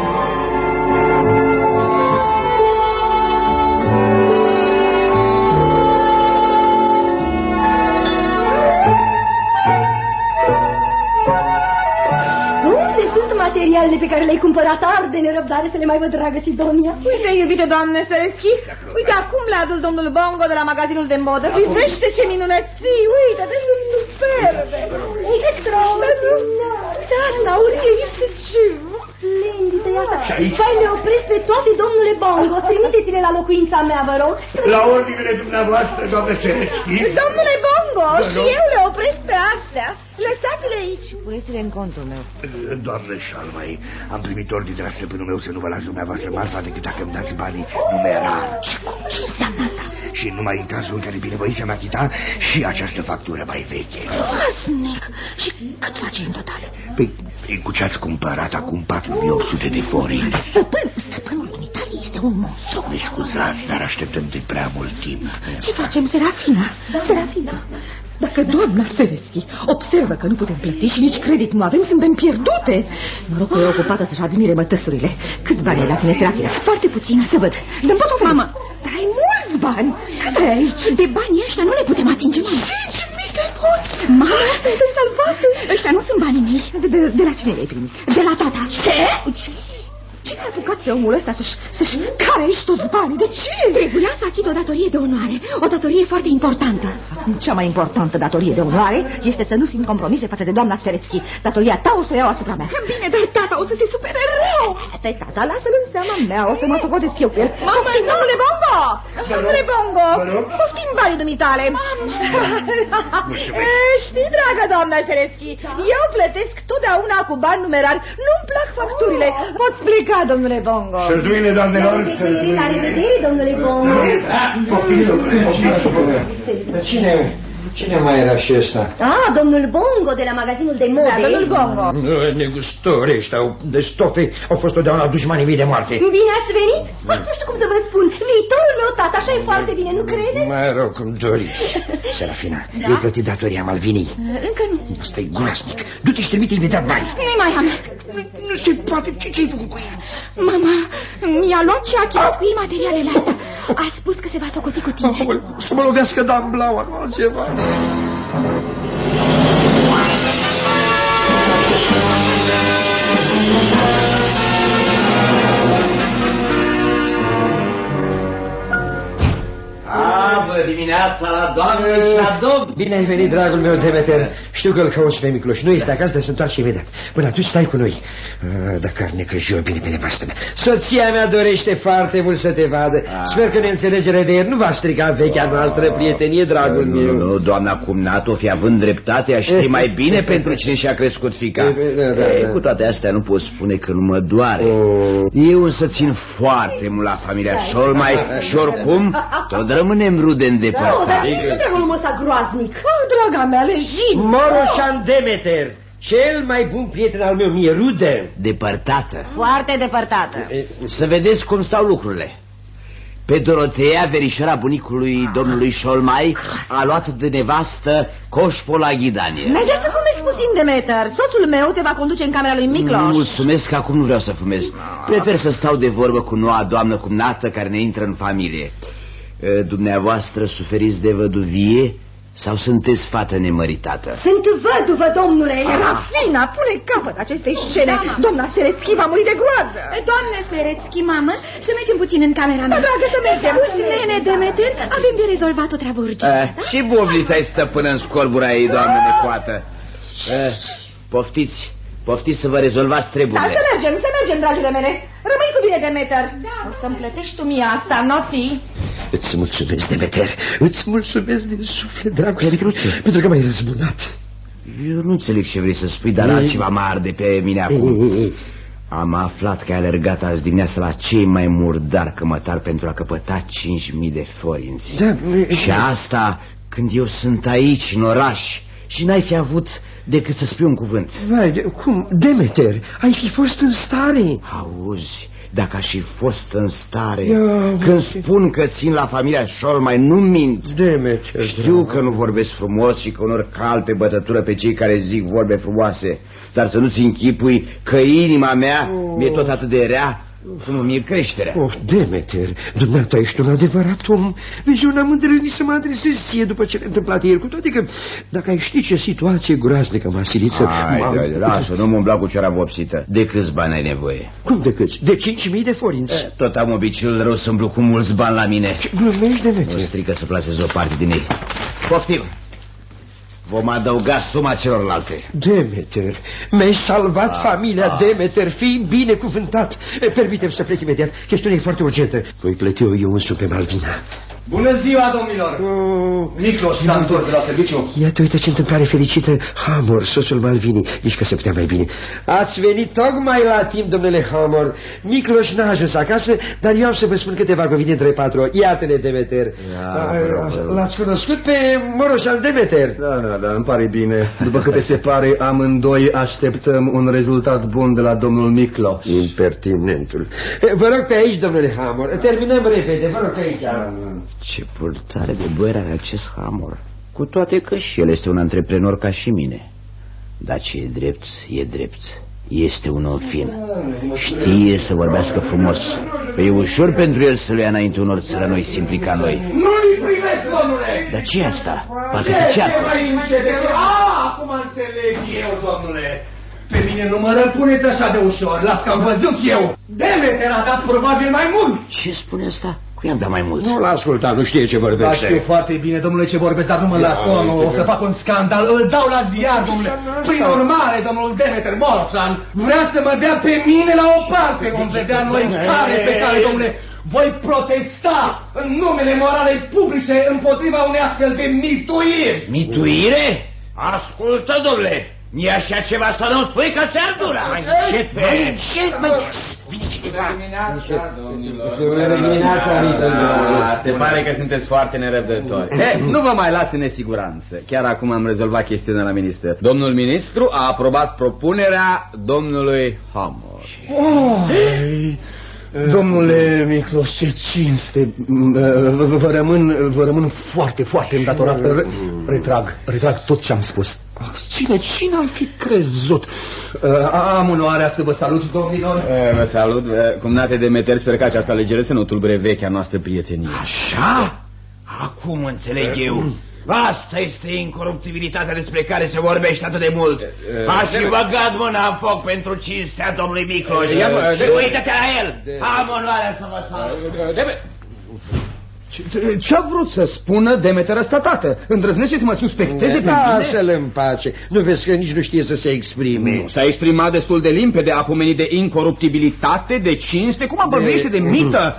Materialele pe care le-ai cumpărat arde de nerăbdare să le mai văd, dragă Sidonia. Uite, iubite doamne Sereschi, uite acum le-a adus domnul Bongo de la magazinul de modă. Privește ce minunății, uite, deci sunt superbe. Extraordinar. Da, Aurie, este ceva splendidă, iată. Vai, le opresc pe toate, domnule Bongo. Trimiteți-le la locuința mea, vă rog. La ordinele dumneavoastră, doamne Sereschi. Domnule Bongo, și eu le opresc pe astea. Lăsați-le aici. Puneți-le în contul meu. Doamne Șalmai, am primit ordine de la stăpânul meu să nu vă las dumneavoastră marfa decât dacă îmi dați banii numerar. Ce înseamnă asta? Și numai în cazul în care binevoiți să-mi achita și această factură mai veche. Groaznic! Și cât face în total? Păi, cu ce-ați cumpărat acum 4800 de fori. Stăpânul dumitale este un monstru. Ne scuzați, dar așteptăm de prea mult timp. Ce facem, Serafina? Serafina? Dacă doamna Sereschi observă că nu putem plăti și nici credit nu avem, suntem pierdute. Norocul e ocupată să-și admire mătăsurile. Câți bani ai la tine, Serafina? Foarte puțin, să văd. Dă-mi pot Mamă, dar ai mulți bani. Cât ai aici? De banii ăștia nu ne putem atinge, mamă. Ce te poți? Mama, asta e salvată. Ăștia nu sunt banii mei. De la cine le-ai primit? De la tata. Ce? Cine a apucat pe omul ăsta să-și care aici toți banii? De ce? Trebuia să achit o datorie de onoare. O datorie foarte importantă. Acum, cea mai importantă datorie de onoare este să nu fim compromise față de doamna Sereschi. Datoria ta o să o iau asupra mea. Bine, dar tata o să se supere rău. Pe tata, lasă-l în seama mea. O să mă socotesc eu cu el. Poftim, domnule Bongo! Domnule Bongo! Poftim banii dumitale. Știi, dragă doamna Sereschi, eu plătesc totdeauna cu bani numerari. Nu-mi plac facturile. Poți pleca, domnule Bongo. Sărduile, doamnelor. La revedere, domnule Bongo. Cine mai era și ăsta? Domnul Bongo de la magazinul de mode. Da, domnul Bongo. Negustori ăștia de stofe au fost totdeauna dușmanii mei de moarte. Bine ați venit? Nu știu cum să vă spun. Viitorul meu, tata, așa e foarte bine, nu credeți? Mă rog, cum doriți. Serafina, eu plătit datoria Malvinii. Încă nu. Asta e groaznic. Du-te și trimite imediat bani. Nu-i mai am. Nu se poate. Ce-ai făcut cu ea? Mama, mi-a luat și a achitat cu ei materialele astea. A spus că se va socoti cu tine. Să mă lovească Dan Blaua, nu altceva. dimineața la doamne și la domn! Bine ai venit, dragul meu, Demeter. Știu că îl cauți pe Micloș. Nu este acasă, dar se întoarce imediat. Până atunci stai cu noi. Dar carne că eu bine pe nevastă mea. Soția mea dorește foarte mult să te vadă. Sper că neînțelegerea de ieri nu va strica vechea noastră prietenie, dragul meu. Nu, doamna cumnat, o fi având dreptate, știi mai bine pentru cine și-a crescut fiica. Cu toate astea nu pot spune că nu mă doare. Eu însă țin foarte mult la familia Scholmai și oricum tot rămânem rude îndepărtate. Dar nu te rog ăsta groaznic. Draga mea, Lejin. Moroșan Demeter, cel mai bun prieten al meu, mie rudă. Depărtată. Foarte depărtată. Să vedeți cum stau lucrurile. Pe Dorotea, verișoara bunicului domnului Scholmai, a luat de nevastă Coșpola Ghidanie. Mergeți să fumezi puțin, Demeter. Soțul meu te va conduce în camera lui Micloș. Mulțumesc, că acum nu vreau să fumez. Prefer să stau de vorbă cu noua doamnă cumnată care ne intră în familie. Dumneavoastră suferiți de văduvie sau sunteți fată nemăritată? Sunt văduvă, domnule. Rafina, pune capăt acestei scene. Doamna Serețchi va muri de groază. Doamne Serețchi, mamă, să mergem puțin în camera mea. Dragă, să mergem. Nene, Demeter, avem de rezolvat o treabă urgentă. Și Bovlița-i stăpână în scorbura ei, doamnă nepoată. Poftiți să vă rezolvați treburile. Da, să mergem, dragile mele. Rămâi cu bine, Demeter. O să-mi plătești tu mie asta, noții. Îți mulțumesc, Demeter. Îți mulțumesc din suflet, dragule Micluțe, pentru că m-ai răzbunat. Eu nu înțeleg ce vrei să spui, dar altceva mă arde pe mine acum. Am aflat că ai alergat azi dimineața la cei mai murdari cămătari pentru a căpăta 5.000 de forinți. Și asta când eu sunt aici, în oraș, și n-ai fi avut decât să spui un cuvânt. Vai, cum? Demeter, ai fi fost în stare. Auzi, dacă aș fi fost în stare, când spun că țin la familia Scholmai, nu mint. Demeter, știu că nu vorbesc frumos și că unor cal pe bătătură pe cei care zic vorbe frumoase, dar să nu-ți închipui că inima mea mi-e tot atât de rea cum mi-e creșterea. Demeter, dumneata ești un adevărat om. Vezi, eu n-am îndrăznit să mă adresez ție după ce le-a întâmplat ieri, cu toate că dacă ai ști ce situație groaznică m-a silit să... Lasă, nu mă umbla cu cioara vopsită. De câți bani ai nevoie? Cum de câți? De 5.000 de forinți. Tot am obiceiul rău să îmblu cu mulți bani la mine. Ce glumești, Demeter? Nu strică să plasezi o parte din ei. Poftim! Vom adăuga suma celorlalte. Demeter, mi-ai salvat familia Demeter, fii binecuvântat. Permite-mi să plec imediat, chestiunea e foarte urgentă. Voi plăti eu însumi pe Malvina. Bună ziua, domnilor! Micloș s-a întors de la serviciu. Iată, uite ce întâmplare fericită. Hamor, soțul Malvini, nici că se putea mai bine. Ați venit tocmai la timp, domnule Hamor. Micloș n-a ajuns acasă, dar eu am să vă spun câteva cuvinte între patru. Iată-ne, Demeter. L-ați cunoscut pe Moroșan Demeter? Da, îmi pare bine. După câte se pare, amândoi așteptăm un rezultat bun de la domnul Micloș. Impertinentul. Vă rog pe aici, domnule Hamor. Terminăm repede, vă rog pe aici. Ce purtare de băier are acest Hamor. Cu toate că și el este un antreprenor ca și mine. Dar ce e drept, e drept. Este un om fin. Știe să vorbească frumos. E ușor pentru el să le ia înainte unor țărănoi simpli ca noi. Nu-i primesc, domnule! Dar ce e asta? Parcă se ceartă. Acum înțeleg eu, domnule. Pe mine nu mă răpuneți așa de ușor. Las că am văzut eu. Demeter a dat probabil mai mult. Ce spune asta? Cui am dat mai mult? Nu l-a ascultat, nu știe ce vorbește. Da, știu foarte bine, domnule, ce vorbesc, dar nu mă las. O să fac un scandal, îl dau la ziar, domnule. Prin urmare, domnul Demeter Moroșan vrea să mă dea pe mine la o parte. Vom vedea noi care pe care, domnule, voi protesta în numele moralei publice împotriva unei astfel de mituiri. Mituire? Ascultă, domnule, e așa ceva să nu spui că ți-ar dura. Mai încet, vine cineva. Se pare că sunteți foarte nerăbdători. Nu vă mai las în nesiguranță. Chiar acum am rezolvat chestiunea la minister. Domnul ministru a aprobat propunerea domnului Hamor. Domnule Micloș, ce cinste. Vă rămân foarte, foarte îndatorat. Retrag tot ce am spus. Cine ar fi crezut? Am onoarea să vă salut, domnilor. Vă salut, cumnate Demeter. Sper că această alegere să nu tulbure vechea noastră prietenie. Așa? Acum înțeleg eu. Asta este incoruptibilitatea despre care se vorbește atât de mult. Aș fi băgat mâna în foc pentru cinstea domnului Micloș. Și uită-te la el. Am onoarea să vă salut. Ce-a vrut să spună Demeter ăsta, tată? Îndrăznește să mă suspecteze pe mine? Lasă-l în pace. Nu vezi că nici nu știe să se exprime. Nu, s-a exprimat destul de limpede, a pomenit de incoruptibilitate, de cinste, cum bănuiește de mită.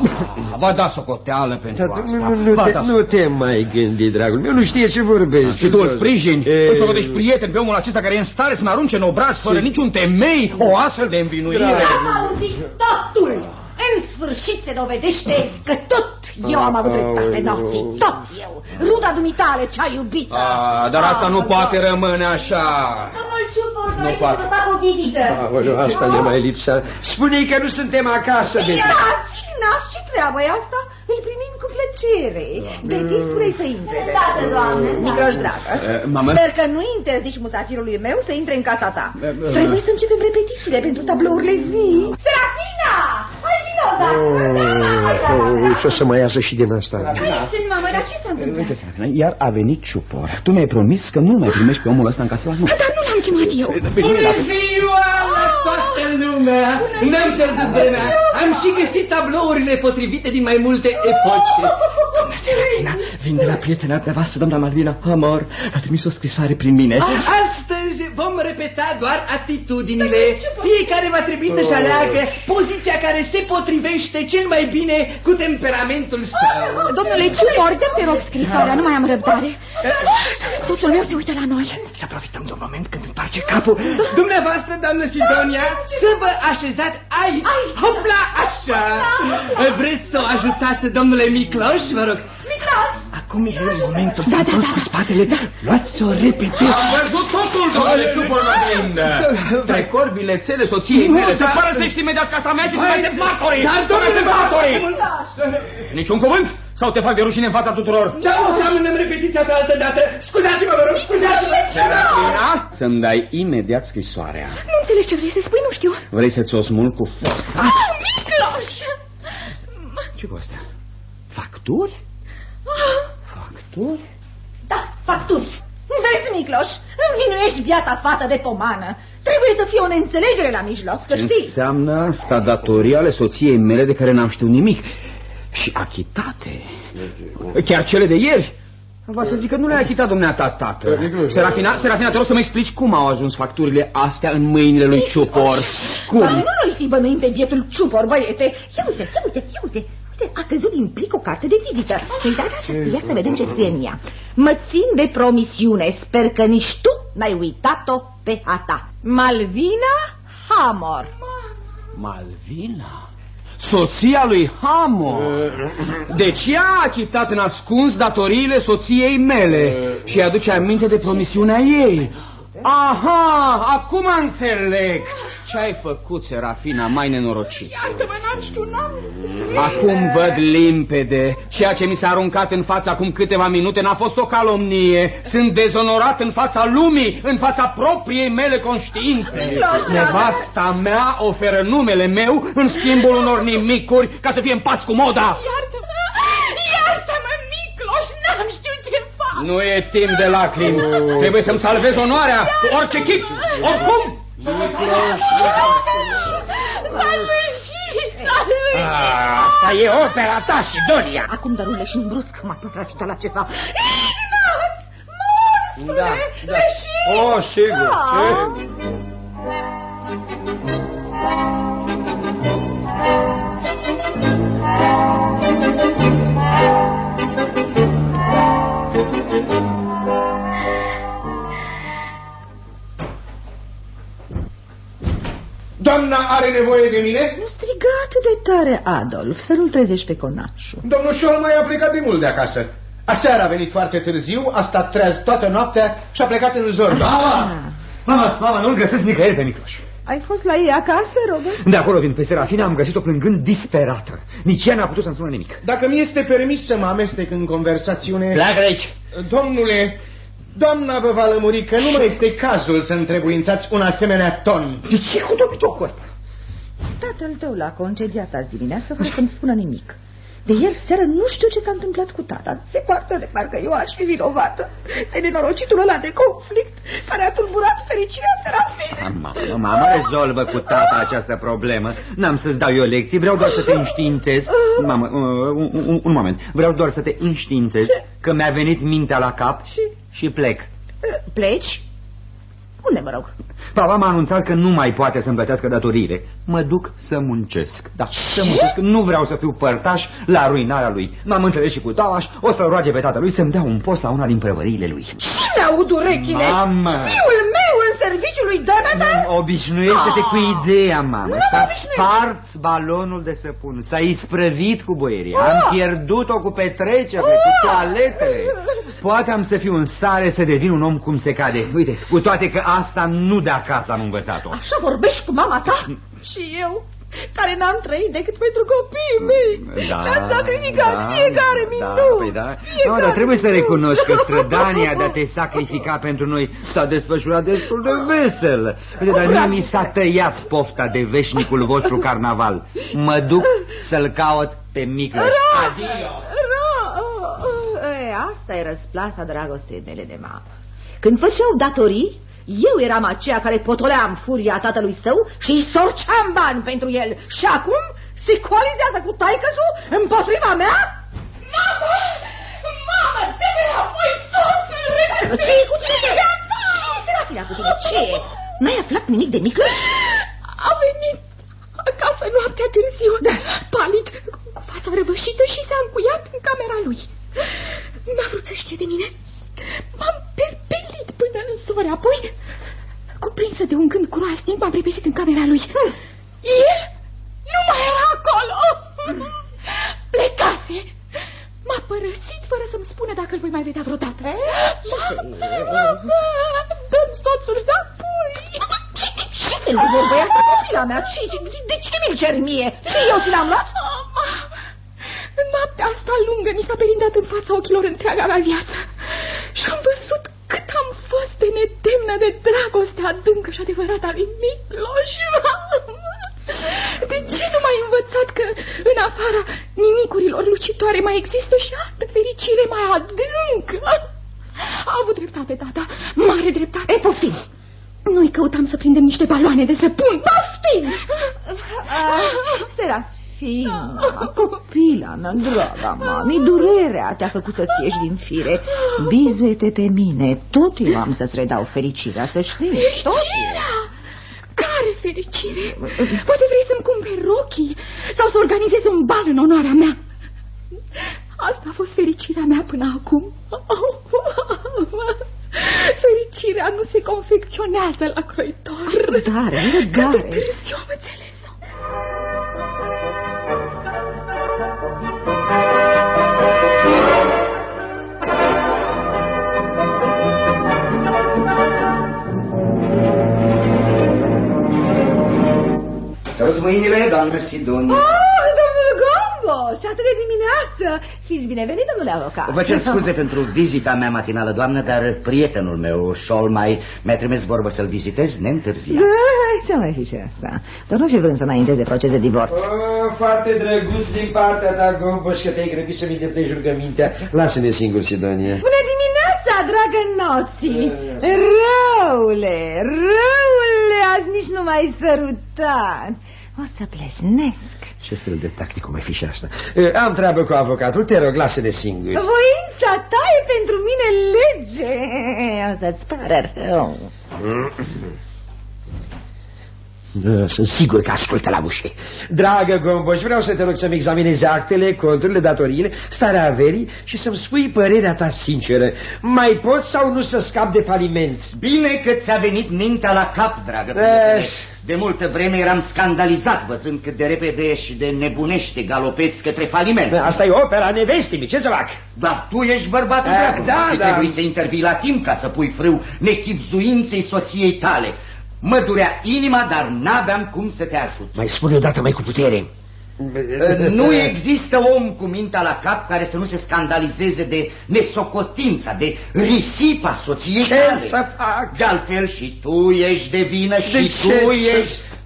Va da socoteală pentru asta. Nu te mai gândi, dragul meu, nu știe ce vorbești. Și tu îl sprijini? Îl socotești prieten pe omul acesta care e în stare să mă arunce în obraz fără niciun temei o astfel de învinuire? Am auzit totul! În sfârșit se dovedește că tot eu am avut dreptate, Noții, tot eu, ruda dumitale cea iubită. Dar asta nu poate rămâne așa. Domnul Ciupor, dorește să vă fac o vizită. Asta ne mai lipsea. Spune-i că nu suntem acasă, de ce treabă e asta? Îl primim cu plăcere. Betty, spune-i să intre. Dată, doamne. Micloș, dragă. Sper că nu interzici musafirului meu să intre în casa ta. Trebuie să începem repetițiile pentru tablourile vii. Serafina! Hai, vino, ce o să mai iasă și din asta? Sunt, mamă, dar ce s-a întâmplat? Iar a venit Ciupor. Tu mi-ai promis că nu mai primești pe omul ăsta în casa la noi. Dar nu l-am chemat eu. Bună ziua la toată lumea! N-am pierdut vremea. Am și găsit tablourile potrivite din mai multe epoci. Doamna Serafina, vin de la prietena de voastră, doamna Malvina Hamor. A trimis o scrisoare prin mine. Astăzi vom repeta doar atitudinile. Fiecare va trebui să-și aleagă poziția care se potrivește cel mai bine cu temperamentul său. Domnule Ciupor, dă-mi te rog scrisoarea, nu mai am răbdare. Soțul meu se uită la noi. Să profităm de un moment când întoarce capul. Dumneavoastră, doamnă Sidonia, să vă așezați aici. Hopla, așa. Vreți să o ajutați, domnule Micloș, vă rog? Micloș! Acum e momentul să întorci cu spatele. Luați-o repede. Am văzut totul, domnule Ciupor, la blindă. Strecori, bilețele, soției mele. Să părăsești imediat casa mea și să mai aștept martorii. Dar, domnule martorii! Niciun cuvânt? Sau te fac de rușine în fața tuturor? Da, o să amânăm repetiția pe altă dată. Scuzați-mă, vă rog, scuzați-mă. Serafina, să-mi dai imediat scrisoarea. Nu înțeleg ce vrei să spui, nu știu. Vrei să ți-o smulg cu forța? Micloș! Ce cu astea? Facturi? Facturi? Da, facturi. Vezi, Micloș, învinuiești viața fată de pomană. Trebuie să fie o neînțelegere la mijloc, să știi. Ce înseamnă asta? Datorii ale soției mele de care n-am știut nimic. Și achitate. Chiar cele de ieri. Va să zic că nu le-ai achitat dumneata, tată. Serafina, te rog să mă explici cum au ajuns facturile astea în mâinile lui Ciupor. Cum? Dar nu noi fi bănuim pe bietul Ciupor, băiete. Ia uite, a căzut din plic o carte de vizită. Păi da, ia să vedem ce scrie în ea. Mă țin de promisiune, sper că nici tu n-ai uitat-o pe a ta. Malvina Hamor. Malvina? Soția lui Hamor. Deci ea a achitat în ascuns datoriile soției mele și aduce aminte de promisiunea ei. Aha, acum înțeleg. Ce-ai făcut, Serafina, mai nenorocit? Iartă-mă, n-am știut, Acum văd limpede. Ceea ce mi s-a aruncat în fața acum câteva minute n-a fost o calomnie. Sunt dezonorat în fața lumii, în fața propriei mele conștiințe. Nevasta mea oferă numele meu în schimbul unor nimicuri ca să fie în pas cu moda. Iartă-mă, Micloș, n-am știut ce fac. Nu e timp de lacrimi. Trebuie să-mi salvez onoarea cu orice chip, oricum. Asta e opera ta, Sidonia. Acum, dărule, și în brusc m-a pătrăcită la ceva. Ignaț! Monstrule! Leșin! O, sigur. Doamna are nevoie de mine? Nu striga atât de tare, Adolf, să nu-l trezești pe conașul. Domnul Șolmai a plecat de mult de acasă. Aseară a venit foarte târziu, a stat treaz toată noaptea și a plecat în zorba. Mama, nu-l găsesc nicăieri pe Micloș. Ai fost la ei acasă, Robert? De acolo vin pe Serafina, am găsit-o plângând disperată. Nici ea n-a putut să-mi spună nimic. Dacă mi este permis să mă amestec în conversațiune... Pleacă de aici! Domnule, doamna vă va lămuri că nu mai este cazul să întrebuințați un asemenea ton. De ce cu dobitocul ăsta? Tatăl tău l-a concediat azi dimineață fără să-mi spună nimic. De ieri seară nu știu ce s-a întâmplat cu tata. Se poartă de parcă eu aș fi vinovată de nenorocitul ăla de conflict care a tulburat fericirea Serafinei. Mama, rezolvă cu tata această problemă. N-am să-ți dau eu lecții, vreau doar să te înștiințez. Mamă, un moment. Vreau doar să te înștiințez că mi-a venit mintea la cap și plec. Pleci? Unde, mă rog? Papa m-a anunțat că nu mai poate să-mi plătească datoriile. Mă duc să muncesc. Da, să muncesc. Nu vreau să fiu părtaș la ruinarea lui. M-am înțeles și cu Tavaș. O să-l roage pe tatălui să-mi dea un post la una din prăvăriile lui. Cine aud urechile? Mamă! Fiul meu în serviciul lui Demeter? Obișnuiește-te cu ideea, mamă. S-a spart balonul de săpun. S-a isprăvit cu boieria. Am pierdut-o cu petrecerile, cu toaletele. Poate am să fiu în stare să devin un om cum se cade. Uite, cu toate că asta nu de acasă am învățat-o. Așa vorbești cu mama ta? Și eu, care n-am trăit decât pentru copiii mei. Le-am sacrificat fiecare minut. No, dar trebuie să recunoști că strădania de a te sacrifica pentru noi s-a desfășurat destul de vesel. Uite, dar mie mi s-a tăiat pofta de veșnicul vostru carnaval. Mă duc să-l caut pe Micloș. Adio! Asta e răsplata dragostei mele de mamă. Când făceau datorii, eu eram aceea care potoleam furia tatălui său și îi sorceam bani pentru el. Și acum se coalizează cu taică-su împotriva mea? Mamă! Mamă, dă-mi înapoi soțul! Ce-i cu tine? Ce-i, Serafina, cu tine? Ce? N-ai aflat nimic de Micloș? A venit acasă noaptea târziu, palid, cu fața răvășită și s-a încuiat în camera lui. N-a vrut să știe de mine. M-am perpelit până în zori, apoi, cuprinsă de un gând groaznic, m-am prepesit în camera lui. El nu mai era acolo. Plecase. M-a părăsit fără să-mi spună dacă îl voi mai vedea vreodată. Dă-mi soțul înapoi. Ce te vorbeai asta, copila mea? De ce mi-l ceri mie? Ce eu ți l-am luat? În noaptea asta lungă mi s-a perindat în fața ochilor întreaga mea viață și am văzut cât am fost de nedemnă de dragoste adâncă și adevărată a lui Micloș. De ce nu m-ai învățat că în afara nimicurilor lucitoare mai există și altă fericire mai adâncă? A avut dreptate, tata, mare dreptate. Poftim! Noi căutam să prindem niște baloane de săpun. Poftim! Serafina, copila mea, draga mami, durerea te-a făcut să-ți ieși din fire. Bizuie-te pe mine, tot eu am să-ți redau fericirea, să știi. Fericirea? Care fericire? Poate vrei să-mi cumperi rochii sau să organizezi un bal în onoarea mea. Asta a fost fericirea mea până acum. Fericirea nu se confecționează la croitor. Răbdare. Cât de târziu am înțeles-o. Sărut mâinile, doamnă Sidonie. Domnul Gombo, și atât de dimineață. Fiți binevenit, domnule avocat. Vă cer scuze pentru vizita mea matinală, doamnă, dar prietenul meu, Șolmai, mi-a trimis vorbă să-l vizitez neîntârziat. Ce mai fi și asta? Dar nu și vrând să înainteze proces de divorț. Foarte drăguț din partea ta, Gomboș, că te-ai grăbit să-mi îndeplinești rugămintea. Lasă-ne singur, Sidonie. Bună dimineața, dragă Noții. Răule, azi nici nu m-ai sărutat. O să plesnesc. Ce fel de tactic o mai fi și asta? Am treabă cu avocatul, te rog, lasă-ne singuri. Voința ta e pentru mine lege. O să-ți pară rău. Sunt sigur că ascultă la ușe. Dragă Gomboș, vreau să te rog să-mi examinezi actele, conturile, datoriile, starea averii și să-mi spui părerea ta sinceră. Mai poți sau nu să scap de faliment? Bine că ți-a venit mintea la cap, dragă prietene. De multă vreme eram scandalizat văzând cât de repede și de nebunește galopezi către faliment. Asta e opera nevestii, ce să fac? Dar tu ești bărbatul da, și trebuie să intervii la timp ca să pui frâu nechibzuinței soției tale. Mă durea inima, dar n-aveam cum să te ajut. Mai spune odată mai cu putere. Nu există om cu mintea la cap care să nu se scandalizeze de nesocotința, de risipa soției tale. Ce să fac? De altfel și tu ești de vină și tu ești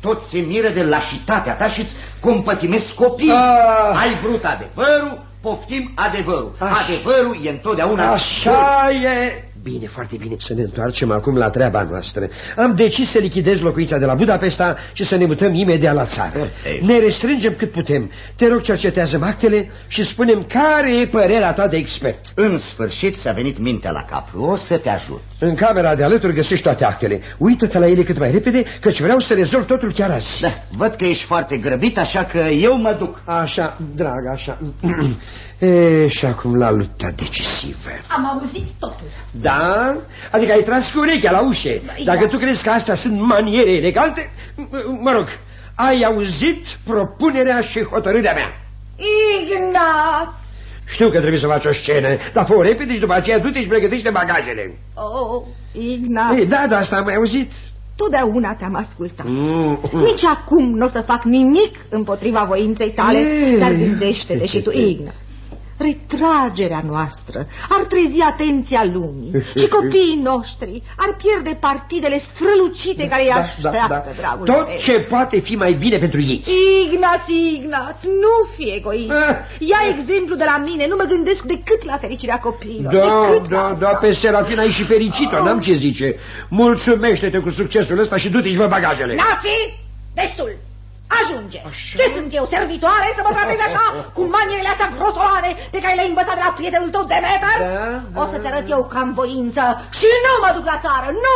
toți se miră de lașitatea ta și-ți compătimesc copiii. Ai vrut adevărul, poftim adevărul. Adevărul e întotdeauna... Așa e... Bine, foarte bine. Să ne întoarcem acum la treaba noastră. Am decis să lichidez locuința de la Budapesta și să ne mutăm imediat la țară. Ne restrângem cât putem. Te rog, cercetează-mi actele și spunem care e părerea ta de expert. În sfârșit ți-a venit mintea la cap. O să te ajut. În camera de alături găsești toate actele. Uită-te la ele cât mai repede, căci vreau să rezolv totul chiar azi. Da, văd că ești foarte grăbit, așa că eu mă duc. Așa, drag, așa. Și acum la lupta decisivă. Am auzit totul. Da? Adică ai tras cu urechea la ușe. Dacă tu crezi că astea sunt maniere elegante, mă rog, ai auzit propunerea și hotărârea mea. Ignat! Știu că trebuie să faci o scenă, dar fă-o repede și după aceea du-te și pregătește bagajele. Oh, Ignat! Da, asta am mai auzit. Totdeauna te-am ascultat. Nici acum nu o să fac nimic împotriva voinței tale, dar gândește-te și tu, Ignat. Retragerea noastră ar trezi atenția lumii și copiii noștri ar pierde partidele strălucite care îi așteaptă, dragul Tot meu. ce poate fi mai bine pentru ei. Ignat, nu fi egoist. Ia exemplu de la mine, nu mă gândesc decât la fericirea copiilor. Da, pe Serafina e și fericită, n-am ce zice. Mulțumește-te cu succesul ăsta și du-te și vă bagajele. Nații, destul! Ajunge! Așa? Ce sunt eu, servitoare, să mă tratezi așa, cu manierele astea grosolane pe care le-ai învățat de la prietenul tău Demeter? O să-ți arăt eu că am voință și nu mă duc la țară, nu!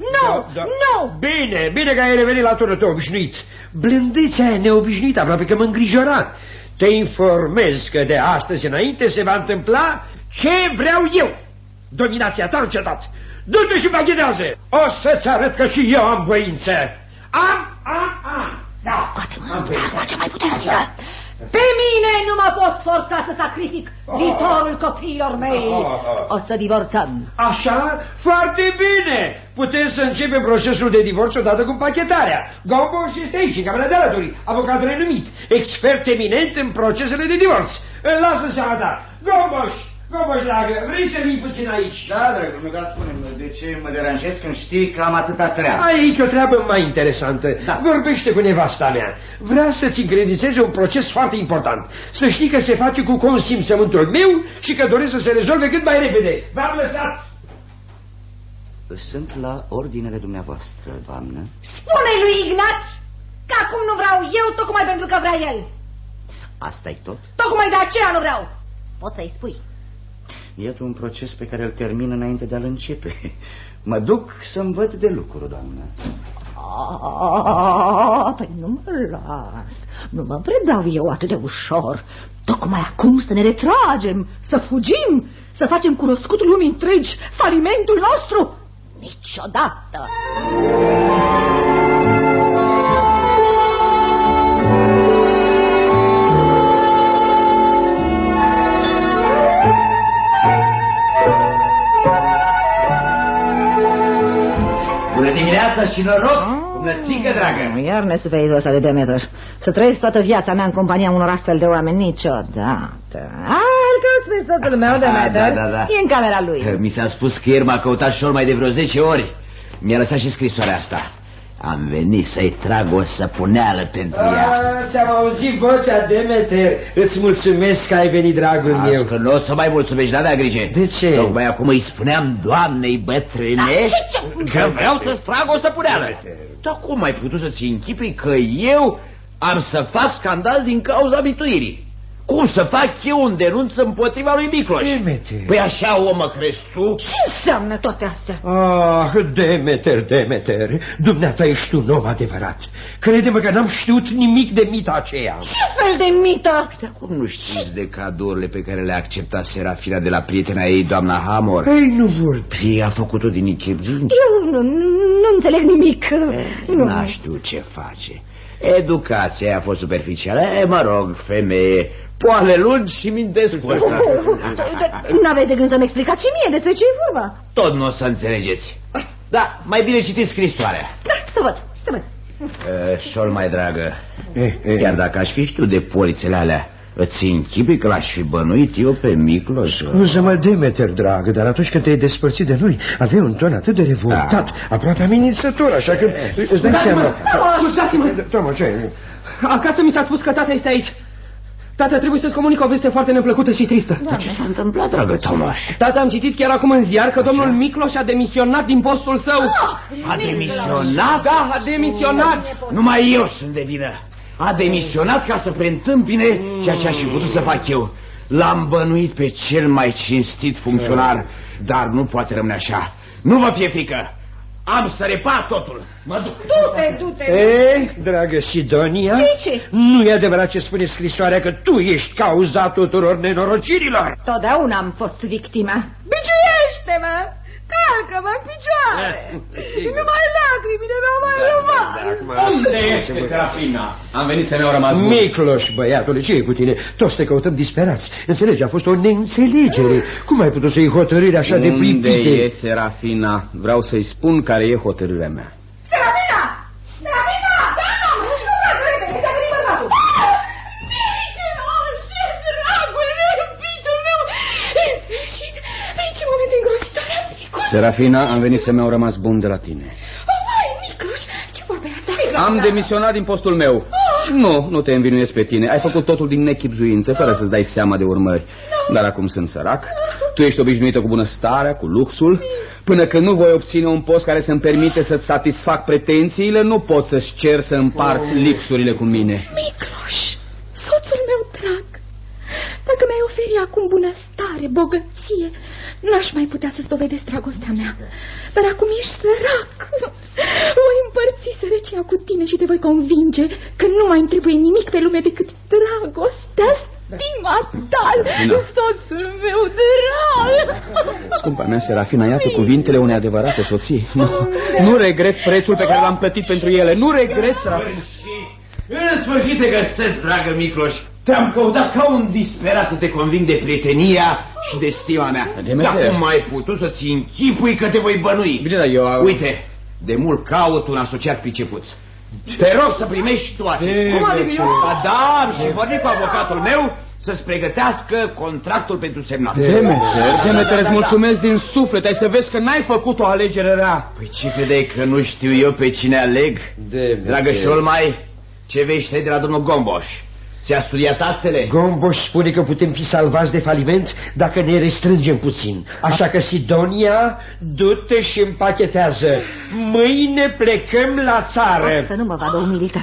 Bine că ai revenit la turul tău obișnuit. Blândețea aia neobișnuită, aproape că mă îngrijora. Te informez că de astăzi înainte se va întâmpla ce vreau eu. Dominația ta a încetat. Du-te și baghedează! O să-ți arăt că și eu am voință. Am. Da, ce mai putem zică? Pe mine nu mă pot forța să sacrific viitorul copiilor mei. O să divorțăm. Așa? Foarte bine! Putem să începem procesul de divorț odată cu pachetarea. Gomboș este aici, în camera de alături, avocat renumit, expert eminent în procesele de divorț. Lasă seama ta. Gomboș, dragă, vrei să vii puțin aici? Da, dragul meu, dar spune-mi, de ce mă deranjez când știi că am atâta treabă? Ai aici o treabă mai interesantă. Da. Vorbește cu nevasta mea. Vrea să-ți încredințeze un proces foarte important. Să știi că se face cu consimțământul meu și că doresc să se rezolve cât mai repede. V-am lăsat. Sunt la ordinele dumneavoastră, doamnă. Spune lui Ignat că acum nu vreau eu, tocmai pentru că vrea el. Asta-i tot? Tocmai de aceea nu vreau. Poți să-i spui. Iată un proces pe care îl termin înainte de a-l începe. Mă duc să-mi văd de lucru, doamnă. Păi nu mă las. Nu mă predau eu atât de ușor. Tocmai acum să ne retragem, să fugim, să facem cunoscut lumii întregi falimentul nostru. Niciodată. Dimineața și noroc, bunățică, dragă. Iar nesuferitul ăsta de Demeter. Să trăiesc toată viața mea în compania unor astfel de oameni, niciodată. Că-ți pe soțul meu, Demeter, da. E în camera lui. Mi s-a spus că ieri m-a căutat și mai de vreo 10 ori. Mi-a lăsat și scrisoarea asta. Am venit să-i trag o săpuneală pentru ea. Ți-am auzit vocea, Demeter. Îți mulțumesc că ai venit, dragul meu. Că nu o să mai mulțumești, da, grijă. De ce? Tocmai acum îi spuneam doamnei bătrâne că vreau să-ți trag o săpuneală. Dar cum ai putut să-ți închipui că eu am să fac scandal din cauza bituirii? Cum să fac eu un denunț împotriva lui Micloș? Demeter. Păi așa omă crezi tu? Ce înseamnă toate astea? Demeter, dumneata ești un om adevărat. Crede-mă că n-am știut nimic de mita aceea. Ce fel de mită? Dar cum nu știți de cadourile pe care le-a acceptat Serafina de la prietena ei, doamna Hamor? Ei, nu vorbi. A făcut-o din nichebrinci. Eu nu înțeleg nimic. N-a știut ce face. Educația a fost superficială. Mă rog, femeie, poale lungi și minte scurtă. N-aveți de gând să-mi explicați și mie despre ce e vorba? Tot nu o să înțelegeți. Da, mai bine citiți scrisoarea. Da, să văd. Șol mai dragă, chiar dacă aș fi știut de polițele alea, Îți închipui că l-aș fi bănuit eu pe Micloș? Scuză-mă, Demeter, dragă, dar atunci când te-ai despărțit de noi, aveai un ton atât de revoltat, aproape amenințător, așa că îți dai seama... Scuzați-mă! Toma, ce ai? Acasă mi s-a spus că tata este aici. Tata, trebuie să-ți comunic o veste foarte neplăcută și tristă. Dar ce s-a întâmplat, dragă Tomaș? Tata, am citit chiar acum în ziar că domnul Micloș a demisionat din postul său. A demisionat? Da, a demisionat. Numai eu sunt de vină. A demisionat ca să preîntâmpine ceea ce aș fi putut să fac eu. L-am bănuit pe cel mai cinstit funcționar, dar nu poate rămâne așa. Nu vă fie frică. Am să repar totul. Mă duc. Du-te. Ei, dragă Sidonia, ce? Nu e adevărat ce spune scrisoarea că tu ești cauza tuturor nenorocirilor? Totdeauna am fost victima. Biciuiește-mă! Calcă-mă în picioare! Numai lacrimile mi-au mai rămas! Unde este Serafina? Am venit să ne-au rămas bun. Micloș, băiatule, ce e cu tine? Toți te căutăm disperați. Înțelegi, a fost o neînțelegere. Cum ai putut să iei hotărâri așa de pripite? Unde e Serafina? Vreau să-i spun care e hotărârea mea. Serafina! Serafina! Da, nu vreau să repede, ți-a venit bărbatul! Dragul meu, iubitul meu! În sfârșit, prin ce moment îngrozitor! Serafina, am venit să mi-au rămas bun de la tine. Hai, Micloș, ce vorbe asta? Am demisionat din postul meu. Nu te învinuiesc pe tine. Ai făcut totul din nechibzuință, fără să-ți dai seama de urmări. Dar acum sunt sărac. Tu ești obișnuită cu bunăstarea, cu luxul. Până când nu voi obține un post care să-mi permite să-ți satisfac pretențiile, nu pot să-ți cer să împarți lipsurile cu mine. Micloș, soțul meu drag, dacă mi-ai oferi acum bunăstare, bogăție, n-aș mai putea să-ți dovedesc dragostea mea. Dar acum ești sărac. Voi împărți sărăcia cu tine și te voi convinge că nu mai îmi trebuie nimic pe lume decât dragostea, stima ta, soțul meu drag. Scumpa mea, Serafina, iată cuvintele unei adevărate soții. Nu regret prețul pe care l-am plătit pentru ele. Nu regret, Serafina. În sfârșit te găsesc, dragă Micloș. Te-am căutat ca un disperat să te conving de prietenia și de stima mea. Dar cum ai putut să-ți închipui că te voi bănui? Bine, dar eu... Uite, de mult caut un asociat pricepuț. Te rog să primești tu acest post. Da, și vorbi cu avocatul meu să-ți pregătească contractul pentru semnat. Demeter, îți mulțumesc din suflet. Ai să vezi că n-ai făcut o alegere rea. Păi ce credeai că nu știu eu pe cine aleg? Dragă Șolmai, ce vești de la domnul Gomboș? Ți-a studiat actele? Gomboș spune că putem fi salvați de faliment dacă ne restrângem puțin. Așa că, Sidonia, du-te și împachetează. Mâine plecăm la țară. Să nu mă vadă umilită.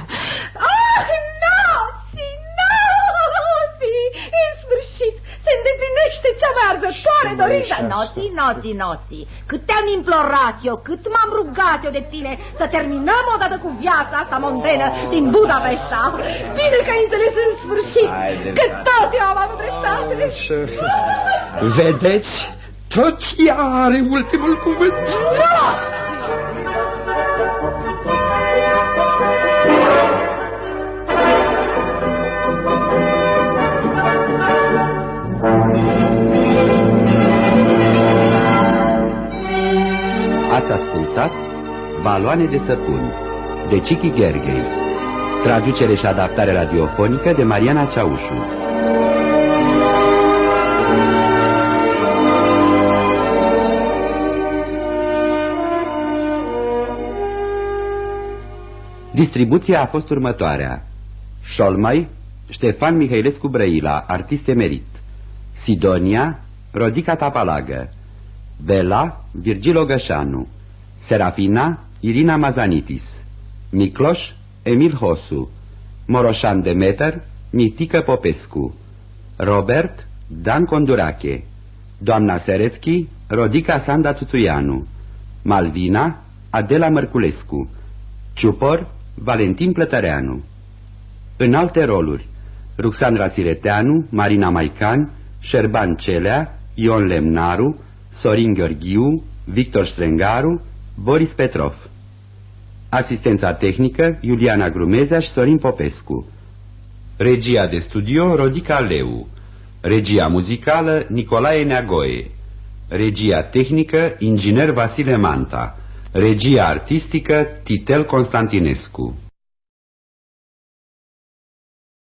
În sfârșit, se îndeplinește cea mai arzătoare dorință. Noții. Cât te-am implorat eu, cât m-am rugat eu de tine să terminăm odată cu viața asta mondenă din Budapesta. Bine că ai înțeles în sfârșit că tot eu am avut dreptate. Vedeți? Tot ea are ultimul cuvânt. Ați ascultat Baloane de săpun de Cichi Gherghei. Traducere și adaptare radiofonică de Mariana Ceaușu. Distribuția a fost următoarea: Șolmai, Ștefan Mihailescu Brăila, artist emerit; Sidonia, Rodica Tapalagă; Bela, Virgil Ogășanu; Serafina, Irina Mazanitis; Micloș, Emil Hosu; Moroșan Demeter, Mitică Popescu; Robert, Dan Condurache; doamna Serețchi, Rodica Sanda Tutuianu; Malvina, Adela Mărculescu; Ciupor, Valentin Plătăreanu. În alte roluri: Ruxandra Sireteanu, Marina Maican, Șerban Celea, Ion Lemnaru, Sorin Gheorghiu, Victor Strengaru, Boris Petrov. Asistența tehnică: Iuliana Grumezea și Sorin Popescu. Regia de studio: Rodica Leu. Regia muzicală: Nicolae Neagoe. Regia tehnică: Inginer Vasile Manta. Regia artistică: Titel Constantinescu.